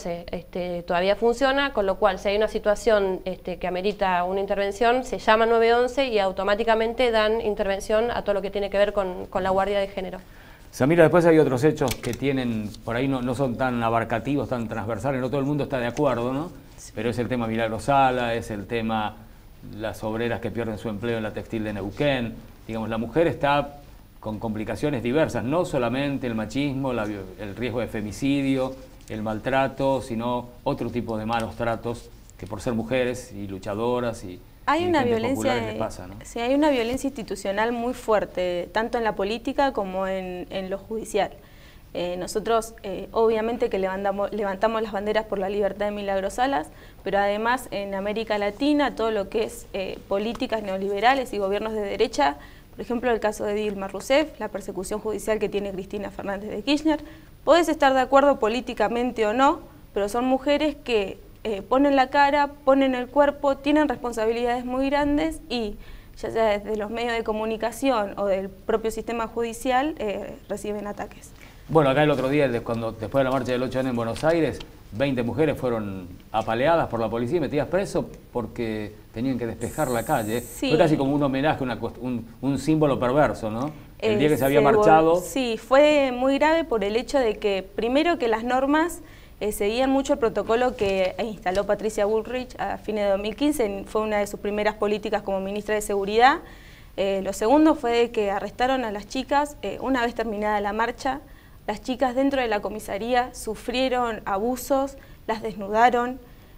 911 todavía funciona, con lo cual si hay una situación que amerita una intervención, se llama 911 y automáticamente dan intervención a todo lo que tiene que ver con la guardia de género. Samira, después hay otros hechos que tienen, por ahí no son tan abarcativos, tan transversales, no todo el mundo está de acuerdo, ¿no? Sí. Pero es el tema Milagro Sala, es el tema las obreras que pierden su empleo en la textil de Neuquén. Digamos, la mujer está con complicaciones diversas, no solamente el machismo, el riesgo de femicidio, el maltrato, sino otro tipo de malos tratos que por ser mujeres y luchadoras y... Hay una violencia, pasa, ¿no? Sí, hay una violencia institucional muy fuerte, tanto en la política como en lo judicial. Nosotros obviamente que levantamos las banderas por la libertad de Milagro Salas, pero además en América Latina todo lo que es políticas neoliberales y gobiernos de derecha, por ejemplo el caso de Dilma Rousseff, la persecución judicial que tiene Cristina Fernández de Kirchner. Podés estar de acuerdo políticamente o no, pero son mujeres que ponen la cara, ponen el cuerpo, tienen responsabilidades muy grandes y ya sea desde los medios de comunicación o del propio sistema judicial reciben ataques. Bueno, acá el otro día, después de la marcha del 8N en Buenos Aires, 20 mujeres fueron apaleadas por la policía y metidas preso porque tenían que despejar la calle. Sí. Fue casi como un homenaje, un símbolo perverso, ¿no? El día que se había marchado. Sí, fue muy grave por el hecho de que, primero que las normas seguían mucho el protocolo que instaló Patricia Bullrich a fines de 2015, fue una de sus primeras políticas como ministra de Seguridad. Lo segundo fue de que arrestaron a las chicas una vez terminada la marcha. Las chicas dentro de la comisaría sufrieron abusos, las desnudaron,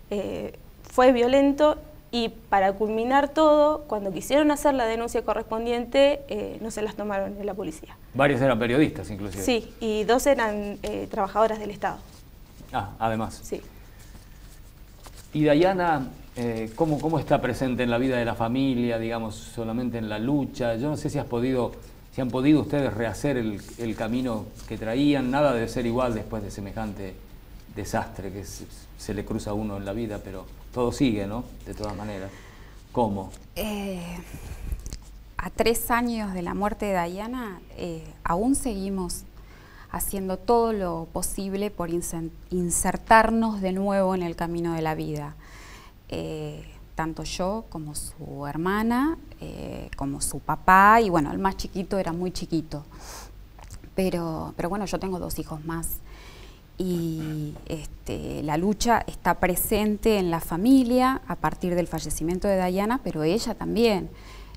fue violento y para culminar todo, cuando quisieron hacer la denuncia correspondiente, no se las tomaron de la policía. Varios eran periodistas inclusive. Sí, y 2 eran trabajadoras del Estado. Ah, además. Sí. Y Dayana, ¿cómo está presente en la vida de la familia, digamos, solamente en la lucha? Yo no sé si han podido ustedes rehacer el camino que traían. Nada debe ser igual después de semejante desastre que se le cruza a uno en la vida, pero todo sigue, ¿no? De todas maneras. ¿Cómo? A 3 años de la muerte de Dayana, aún seguimos haciendo todo lo posible por insertarnos de nuevo en el camino de la vida. Tanto yo como su hermana, como su papá, y bueno, el más chiquito era muy chiquito. Pero bueno, yo tengo 2 hijos más. Y la lucha está presente en la familia a partir del fallecimiento de Dayana, pero ella también.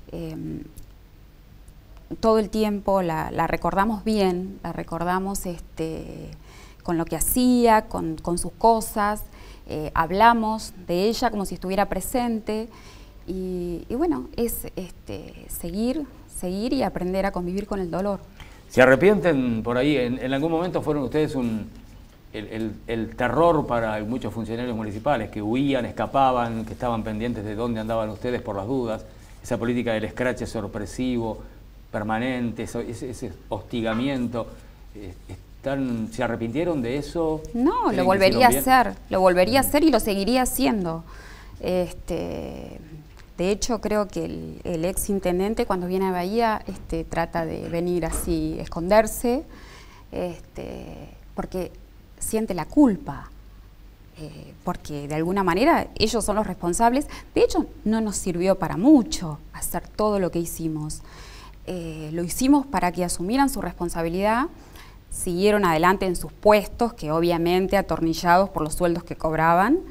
Todo el tiempo la recordamos bien, la recordamos con lo que hacía, con sus cosas, hablamos de ella como si estuviera presente y bueno, es seguir y aprender a convivir con el dolor. ¿Se arrepienten por ahí? ¿En algún momento fueron ustedes el terror para muchos funcionarios municipales que huían, escapaban, que estaban pendientes de dónde andaban ustedes por las dudas? Esa política del escrache sorpresivo, permanente, ese hostigamiento, ¿se arrepintieron de eso? No, lo volvería a hacer y lo seguiría haciendo. De hecho, creo que el ex intendente cuando viene a Bahía trata de venir así, esconderse, porque siente la culpa, porque de alguna manera ellos son los responsables. De hecho, no nos sirvió para mucho hacer todo lo que hicimos. Lo hicimos para que asumieran su responsabilidad, siguieron adelante en sus puestos, que obviamente atornillados por los sueldos que cobraban.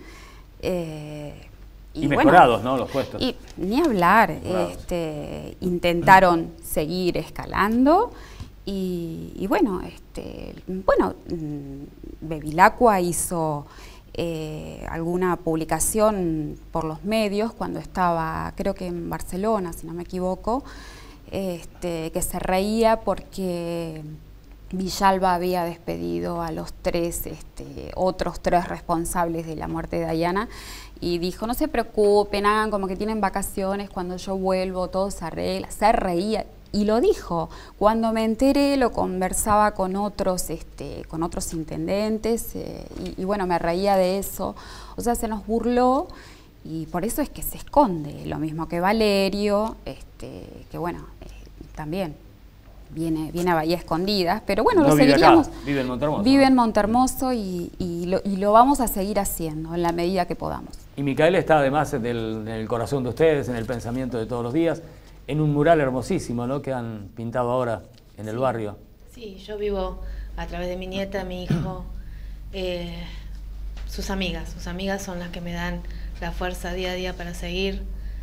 Y mejorados, bueno, ¿no? Los puestos. Y ni hablar, intentaron seguir escalando y bueno, Bevilacqua hizo alguna publicación por los medios cuando estaba, creo que en Barcelona, si no me equivoco, que se reía porque Villalba había despedido a los otros tres responsables de la muerte de Dayana, y dijo, no se preocupen, hagan como que tienen vacaciones, cuando yo vuelvo todo se arregla. Se reía, y lo dijo. Cuando me enteré lo conversaba con otros intendentes, y bueno, me reía de eso. O sea, se nos burló, y por eso es que se esconde. Lo mismo que Valerio, que bueno, también viene a Bahía Escondidas, pero bueno, no lo vive seguiríamos. Acá, vive en Montermoso. Vive en Montermoso y lo vamos a seguir haciendo en la medida que podamos. Y Micaela está además en el corazón de ustedes, en el pensamiento de todos los días, en un mural hermosísimo, ¿no?, que han pintado ahora en el barrio. Sí, yo vivo a través de mi nieta, mi hijo, sus amigas son las que me dan la fuerza día a día para seguir.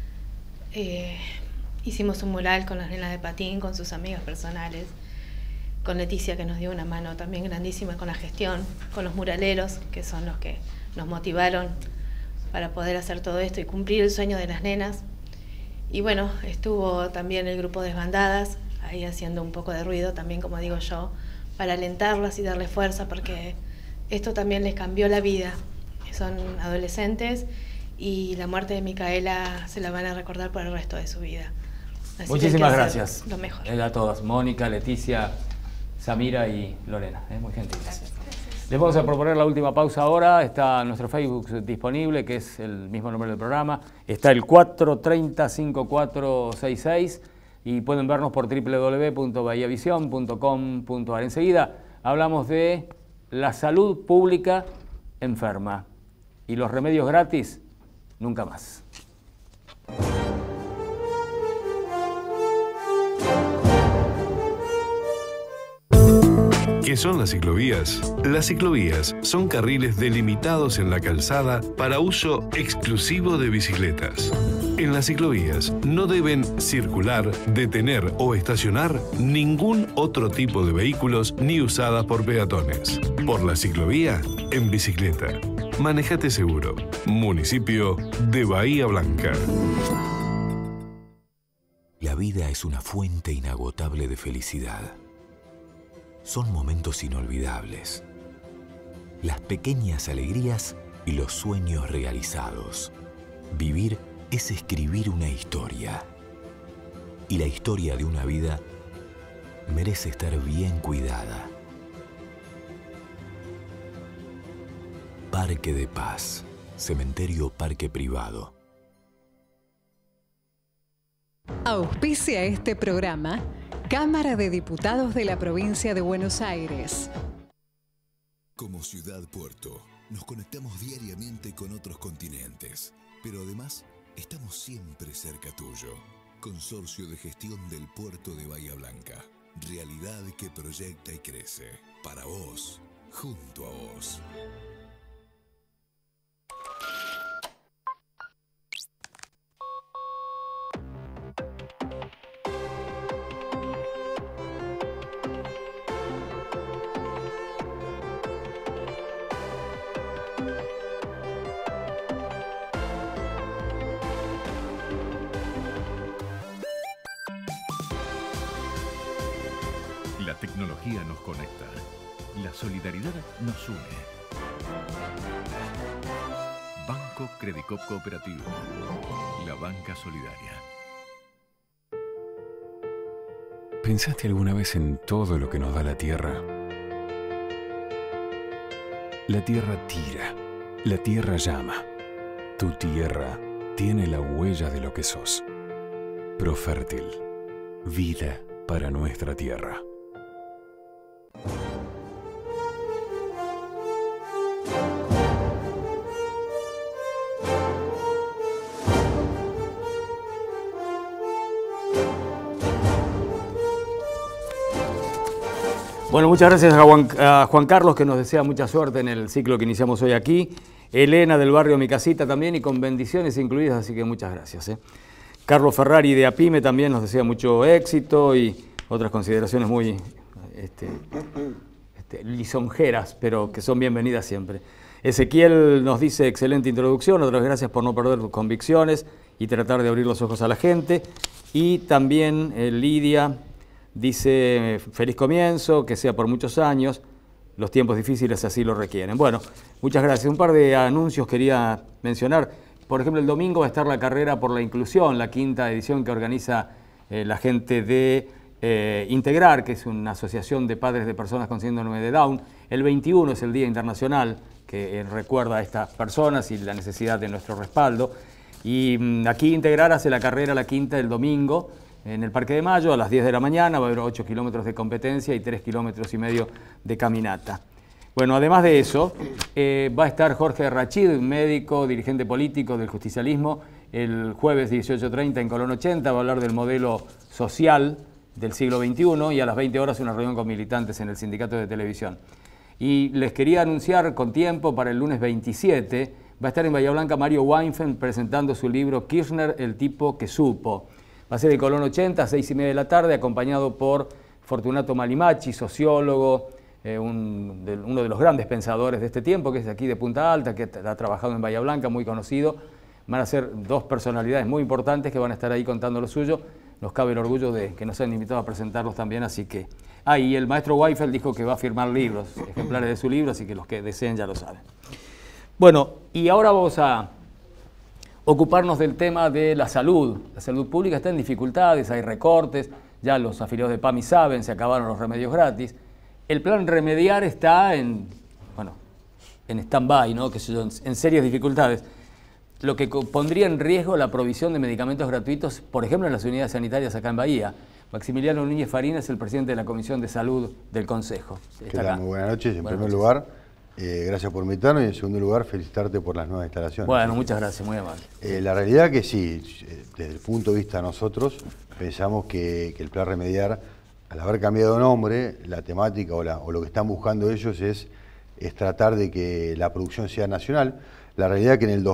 Hicimos un mural con las nenas de patín, con sus amigas personales, con Leticia, que nos dio una mano también grandísima con la gestión, con los muraleros, que son los que nos motivaron para poder hacer todo esto y cumplir el sueño de las nenas. Y bueno, estuvo también el grupo Desbandadas, ahí haciendo un poco de ruido también, como digo yo, para alentarlas y darles fuerza, porque esto también les cambió la vida. Son adolescentes y la muerte de Micaela se la van a recordar por el resto de su vida. Así muchísimas gracias lo mejor. A todas, Mónica, Leticia, Samira y Lorena, muy gentiles. Gracias. Les vamos a proponer la última pausa ahora. Está nuestro Facebook disponible, que es el mismo nombre del programa. Está el 430-5466 y pueden vernos por www.bahiavision.com.ar. Enseguida hablamos de la salud pública enferma y los remedios gratis nunca más. ¿Qué son las ciclovías? Las ciclovías son carriles delimitados en la calzada para uso exclusivo de bicicletas. En las ciclovías no deben circular, detener o estacionar ningún otro tipo de vehículos ni usadas por peatones. Por la ciclovía, en bicicleta. Manejate seguro. Municipio de Bahía Blanca. La vida es una fuente inagotable de felicidad. Son momentos inolvidables. Las pequeñas alegrías y los sueños realizados. Vivir es escribir una historia. Y la historia de una vida merece estar bien cuidada. Parque de Paz. Cementerio Parque Privado. Auspicia este programa Cámara de Diputados de la Provincia de Buenos Aires. Como ciudad puerto, nos conectamos diariamente con otros continentes, pero además estamos siempre cerca tuyo. Consorcio de Gestión del Puerto de Bahía Blanca. Realidad que proyecta y crece. Para vos, junto a vos. La tecnología nos conecta. La solidaridad nos une. Banco Credicop Cooperativo. La banca solidaria. ¿Pensaste alguna vez en todo lo que nos da la tierra? La tierra tira. La tierra llama. Tu tierra tiene la huella de lo que sos. Profértil. Vida para nuestra tierra. Bueno, muchas gracias a Juan Carlos, que nos desea mucha suerte en el ciclo que iniciamos hoy aquí. Elena del barrio Mi Casita también, y con bendiciones incluidas, así que muchas gracias. Carlos Ferrari de APIME también nos desea mucho éxito y otras consideraciones muy lisonjeras, pero que son bienvenidas siempre. Ezequiel nos dice: excelente introducción, otras gracias por no perder tus convicciones y tratar de abrir los ojos a la gente. Y también Lidia dice: feliz comienzo, que sea por muchos años, los tiempos difíciles así lo requieren. Bueno, muchas gracias. Un par de anuncios quería mencionar. Por ejemplo, el domingo va a estar la carrera por la inclusión, la 5ª edición que organiza la gente de Integrar, que es una asociación de padres de personas con síndrome de Down. El 21 es el Día Internacional que recuerda a estas personas y la necesidad de nuestro respaldo. Y aquí Integrar hace la carrera, la 5ª, el domingo, en el Parque de Mayo, a las 10 de la mañana. Va a haber 8 kilómetros de competencia y 3,5 kilómetros de caminata. Bueno, además de eso, va a estar Jorge Rachid, médico, dirigente político del justicialismo, el jueves 18:30 en Colón 80. Va a hablar del modelo social del siglo XXI, y a las 20 horas una reunión con militantes en el Sindicato de Televisión. Y les quería anunciar con tiempo, para el lunes 27, va a estar en Bahía Blanca Mario Weinfeld presentando su libro Kirchner, el tipo que supo. Va a ser en Colón 80, a 6:30 de la tarde, acompañado por Fortunato Malimachi, sociólogo, uno de los grandes pensadores de este tiempo, que es de aquí de Punta Alta, que ha trabajado en Bahía Blanca, muy conocido. Van a ser 2 personalidades muy importantes que van a estar ahí contando lo suyo. Nos cabe el orgullo de que nos han invitado a presentarlos también, así que... y el maestro Weinfeld dijo que va a firmar libros, ejemplares de su libro, así que los que deseen ya lo saben. Bueno, y ahora vamos a ocuparnos del tema de la salud. La salud pública está en dificultades, hay recortes, ya los afiliados de PAMI saben, se acabaron los remedios gratis. El plan Remediar está en stand-by, ¿no? En serias dificultades, lo que pondría en riesgo la provisión de medicamentos gratuitos, por ejemplo, en las unidades sanitarias acá en Bahía. Maximiliano Núñez Farina es el presidente de la Comisión de Salud del Consejo. ¿Qué tal? Muy buenas noches. En primer lugar, gracias por invitarnos, y en segundo lugar, felicitarte por las nuevas instalaciones. Bueno, muchas gracias, muy amable. La realidad que sí, desde el punto de vista de nosotros, pensamos que el plan Remediar, al haber cambiado nombre, la temática o lo que están buscando ellos es tratar de que la producción sea nacional. La realidad es que en el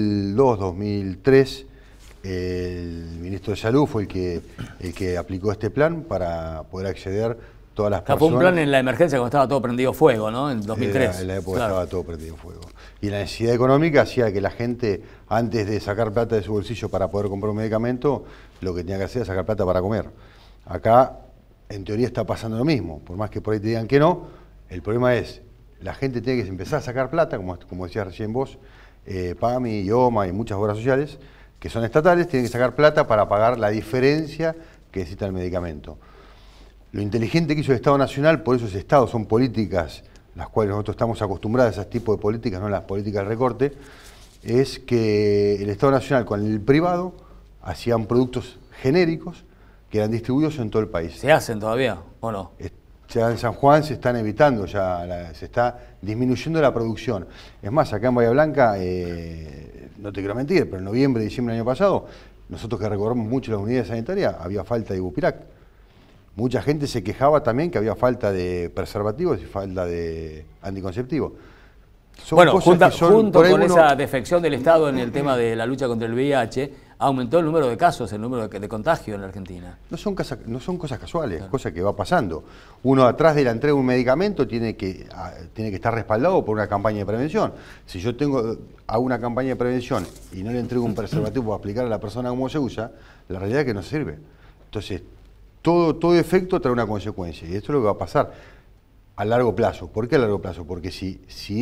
2002-2003 el ministro de Salud fue el que aplicó este plan para poder acceder todas las personas. Fue un plan en la emergencia cuando estaba todo prendido fuego, ¿no? En 2003. En la época estaba todo prendido fuego. Y la necesidad económica hacía que la gente, antes de sacar plata de su bolsillo para poder comprar un medicamento, lo que tenía que hacer era sacar plata para comer. Acá, en teoría, está pasando lo mismo. Por más que por ahí te digan que no, el problema es, la gente tiene que empezar a sacar plata, como decías recién vos, PAMI, IOMA y muchas obras sociales, que son estatales, tienen que sacar plata para pagar la diferencia que necesita el medicamento. Lo inteligente que hizo el Estado Nacional, por eso ese Estado, son políticas, las cuales nosotros estamos acostumbrados a ese tipo de políticas, no las políticas de recorte, es que el Estado Nacional con el privado hacían productos genéricos que eran distribuidos en todo el país. ¿Se hacen todavía o no? Ya en San Juan se están evitando, se está disminuyendo la producción. Es más, acá en Bahía Blanca, no te quiero mentir, pero en noviembre, diciembre del año pasado, nosotros que recorremos mucho las unidades sanitarias, había falta de Ibupirac. Mucha gente se quejaba también que había falta de preservativos y falta de anticonceptivos. Bueno, junto con esa defección del Estado en el tema de la lucha contra el VIH, aumentó el número de casos, el número de contagio en la Argentina. No son cosas casuales, claro. Cosas que va pasando. Uno, atrás de la entrega de un medicamento, tiene que estar respaldado por una campaña de prevención. Si yo hago una campaña de prevención y no le entrego un preservativo para explicar a la persona cómo se usa, la realidad es que no sirve. Entonces, todo efecto trae una consecuencia, y esto es lo que va a pasar a largo plazo. ¿Por qué a largo plazo? Porque si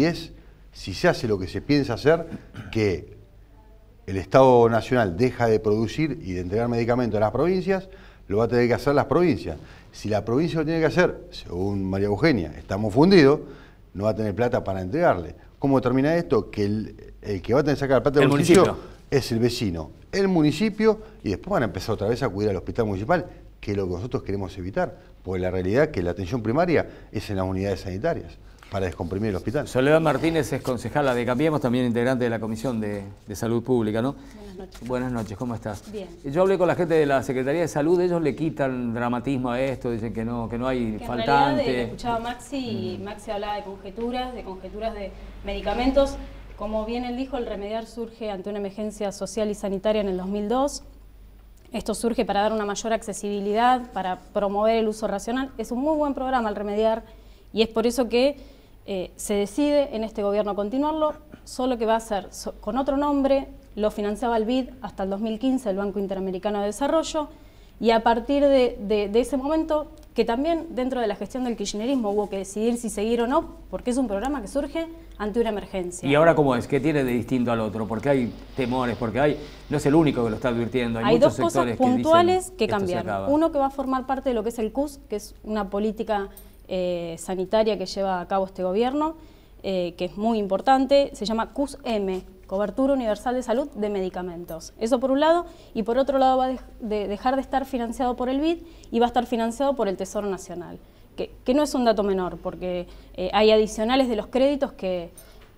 se hace lo que se piensa hacer, que el Estado Nacional deja de producir y de entregar medicamentos a las provincias, lo va a tener que hacer las provincias. Si la provincia lo tiene que hacer, según María Eugenia, estamos fundidos, no va a tener plata para entregarle. ¿Cómo termina esto? Que el que va a tener que sacar la plata del bolsillo es el vecino, el municipio, y después van a empezar otra vez a cuidar al hospital municipal, que es lo que nosotros queremos evitar, porque la realidad es que la atención primaria es en las unidades sanitarias. para descomprimir el hospital. Soledad Martínez es concejala de Cambiemos, también integrante de la Comisión de Salud Pública, ¿no? Buenas noches. Buenas noches, ¿cómo estás? Bien. Yo hablé con la gente de la Secretaría de Salud, ellos le quitan dramatismo a esto, dicen que no hay que faltante. En realidad, escuchaba a Maxi y Maxi hablaba de conjeturas de medicamentos. Como bien él dijo, el Remediar surge ante una emergencia social y sanitaria en el 2002. Esto surge para dar una mayor accesibilidad, para promover el uso racional. Es un muy buen programa el Remediar y es por eso que se decide en este gobierno continuarlo, solo que va a ser con otro nombre. Lo financiaba el BID hasta el 2015, el Banco Interamericano de Desarrollo, y a partir de ese momento, que también dentro de la gestión del kirchnerismo hubo que decidir si seguir o no, porque es un programa que surge ante una emergencia. ¿Y ahora cómo es? ¿Qué tiene de distinto al otro? Porque hay temores, porque no es el único que lo está advirtiendo. Hay muchos dos cosas sectores puntuales que cambian. Uno que va a formar parte de lo que es el CUS, que es una política sanitaria que lleva a cabo este gobierno, que es muy importante, se llama CUS-M, Cobertura Universal de Salud de Medicamentos. Eso por un lado, y por otro lado va a dejar de estar financiado por el BID y va a estar financiado por el Tesoro Nacional, que no es un dato menor, porque hay adicionales de los créditos que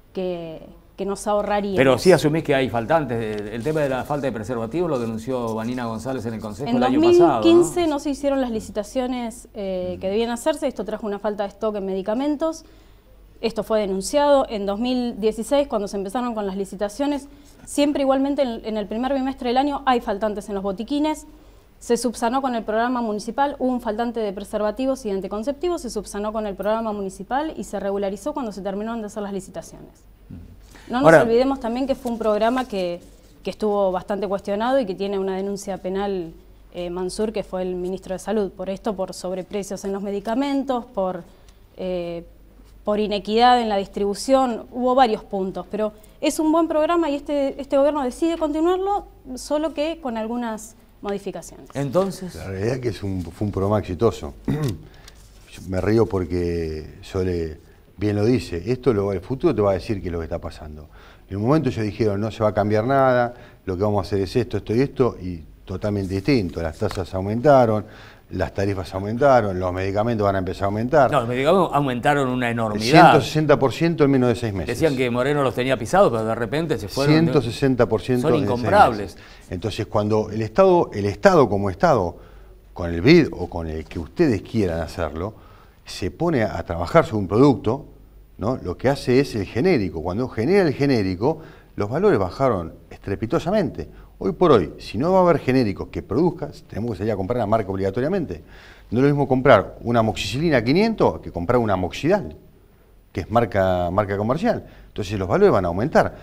nos ahorrarían. Pero sí asumís que hay faltantes. El tema de la falta de preservativos lo denunció Vanina González en el Consejo el año pasado. En 2015 no se hicieron las licitaciones que debían hacerse, esto trajo una falta de stock en medicamentos. Esto fue denunciado en 2016 cuando se empezaron con las licitaciones. Siempre igualmente en el primer bimestre del año hay faltantes en los botiquines. Se subsanó con el programa municipal, hubo un faltante de preservativos y anticonceptivos, se subsanó con el programa municipal y se regularizó cuando se terminaron de hacer las licitaciones. No nos olvidemos también que fue un programa que estuvo bastante cuestionado y que tiene una denuncia penal Mansur, que fue el ministro de Salud, por sobreprecios en los medicamentos, por inequidad en la distribución, hubo varios puntos, pero es un buen programa y este gobierno decide continuarlo, solo que con algunas modificaciones. Entonces, la realidad es que fue un programa exitoso. Me río porque Sole bien lo dice, el futuro te va a decir qué es lo que está pasando. En un momento ellos dijeron no se va a cambiar nada, lo que vamos a hacer es esto y esto, y totalmente distinto, las tasas aumentaron, las tarifas aumentaron, los medicamentos van a empezar a aumentar. No, los medicamentos aumentaron una enormidad. 160% en menos de 6 meses. Decían que Moreno los tenía pisados, pero de repente se fueron. 160% son incomprables. Entonces, cuando el Estado como Estado, con el BID o con el que ustedes quieran hacerlo, se pone a trabajar sobre un producto, ¿no? Lo que hace es el genérico. Cuando genera el genérico, los valores bajaron estrepitosamente. Hoy por hoy, si no va a haber genéricos que produzcan, tenemos que salir a comprar la marca obligatoriamente. No es lo mismo comprar una amoxicilina 500 que comprar una amoxidal, que es marca comercial. Entonces los valores van a aumentar.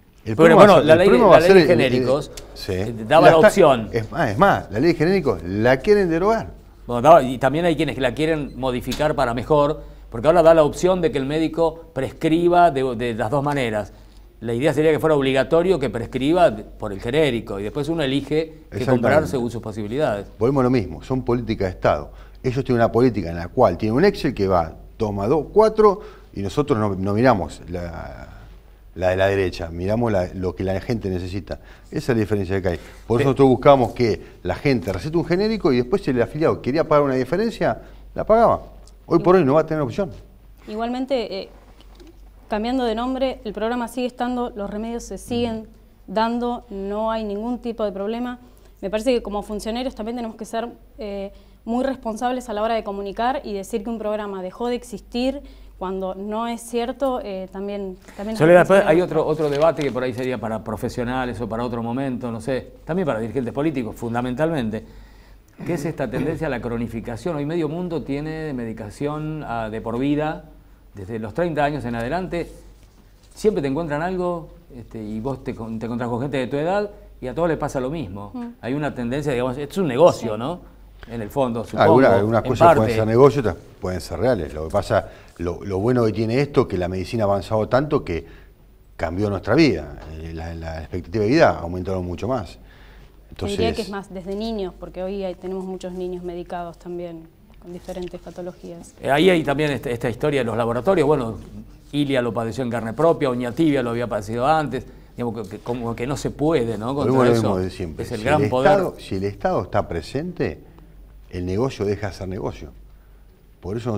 La ley de genéricos daba la opción. Es más, la ley de genéricos la quieren derogar. Bueno, y también hay quienes la quieren modificar para mejor, porque ahora da la opción de que el médico prescriba de las dos maneras. La idea sería que fuera obligatorio que prescriba por el genérico y después uno elige qué comprar según sus posibilidades. Volvemos a lo mismo, son políticas de Estado. Ellos tienen una política en la cual tienen un Excel que va, toma 2, 4 y nosotros no miramos la de la derecha, miramos lo que la gente necesita. Esa es la diferencia que hay. Por eso nosotros buscamos que la gente recete un genérico y después si el afiliado quería pagar una diferencia, la pagaba. Hoy por hoy no va a tener opción. Igualmente, cambiando de nombre, el programa sigue estando, los remedios se siguen dando, no hay ningún tipo de problema. Me parece que como funcionarios también tenemos que ser muy responsables a la hora de comunicar y decir que un programa dejó de existir cuando no es cierto, también Soledad, después hay otro debate que por ahí sería para profesionales o para otro momento, no sé, también para dirigentes políticos, fundamentalmente, que es esta tendencia a la cronificación. Hoy medio mundo tiene medicación de por vida, desde los 30 años en adelante, siempre te encuentran algo y vos te encontrás con gente de tu edad y a todos les pasa lo mismo. Hay una tendencia, digamos, esto es un negocio, ¿no? En el fondo, supongo. Algunas cosas pueden ser negocios, otras pueden ser reales. Lo que pasa, lo bueno que tiene esto, que la medicina ha avanzado tanto que cambió nuestra vida. La expectativa de vida aumentaron mucho más. Entonces, diría que es más desde niños, porque hoy tenemos muchos niños medicados también con diferentes patologías. Ahí hay también esta historia de los laboratorios. Bueno, Ilia lo padeció en carne propia, Oñatibia lo había padecido antes. Digamos, como que no se puede, ¿no? Contra eso de siempre. Es el gran poder. Si el Estado está presente, el negocio deja de ser negocio. Por eso nosotros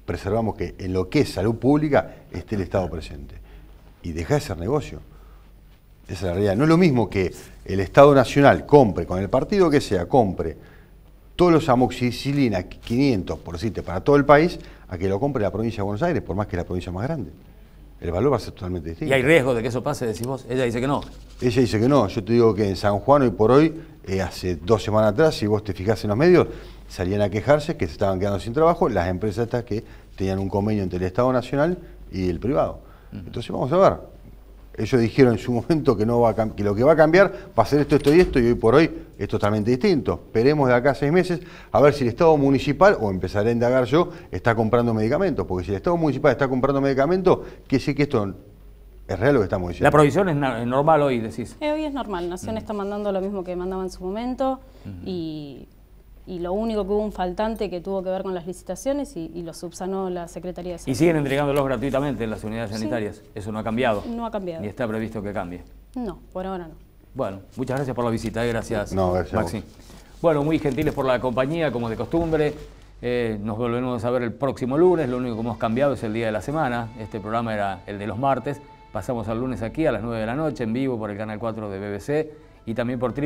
preservamos que en lo que es salud pública esté el Estado presente. Y deja de ser negocio. Esa es la realidad. No es lo mismo que el Estado Nacional compre, con el partido que sea, compre todos los amoxicilina 500, por decirte, para todo el país, a que lo compre la provincia de Buenos Aires, por más que la provincia más grande. El valor va a ser totalmente distinto. ¿Y hay riesgo de que eso pase, decís vos? Ella dice que no. Ella dice que no. Yo te digo que en San Juan hoy por hoy, hace 2 semanas atrás, si vos te fijás en los medios, salían a quejarse que se estaban quedando sin trabajo las empresas estas que tenían un convenio entre el Estado Nacional y el privado. Entonces vamos a ver. Ellos dijeron en su momento que no va que lo que va a cambiar va a ser esto, esto y esto, y hoy por hoy es totalmente distinto. Esperemos de acá a 6 meses a ver si el Estado Municipal, o empezaré a indagar yo, está comprando medicamentos. Porque si el Estado Municipal está comprando medicamentos, quiere decir que esto es real lo que estamos diciendo. ¿La provisión es normal hoy, decís? Hoy es normal. Nación está mandando lo mismo que mandaba en su momento y lo único que hubo un faltante que tuvo que ver con las licitaciones y lo subsanó la Secretaría de Salud. ¿Y siguen entregándolos gratuitamente en las unidades sanitarias? ¿Eso no ha cambiado? No ha cambiado. ¿Ni está previsto que cambie? No, por ahora no. Bueno, muchas gracias por la visita, gracias, gracias Maxi. Bueno, muy gentiles por la compañía, como de costumbre. Nos volvemos a ver el próximo lunes. Lo único que hemos cambiado es el día de la semana. Este programa era el de los martes. Pasamos al lunes aquí a las 9 de la noche, en vivo por el canal 4 de BBC y también por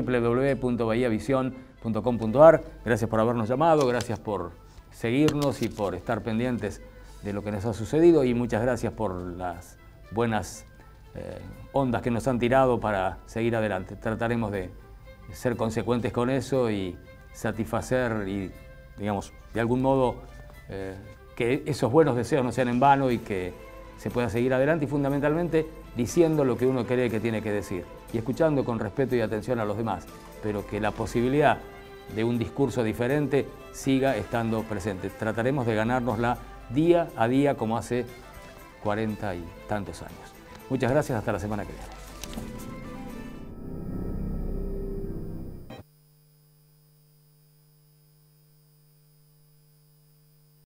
www.bahiavision.com.ar. Gracias por habernos llamado, gracias por seguirnos y por estar pendientes de lo que nos ha sucedido, y muchas gracias por las buenas ondas que nos han tirado para seguir adelante. Trataremos de ser consecuentes con eso y satisfacer y, digamos, de algún modo que esos buenos deseos no sean en vano y que se pueda seguir adelante, y fundamentalmente diciendo lo que uno cree que tiene que decir y escuchando con respeto y atención a los demás, pero que la posibilidad de un discurso diferente siga estando presente. Trataremos de ganárnosla día a día como hace 40 y tantos años. Muchas gracias, hasta la semana que viene.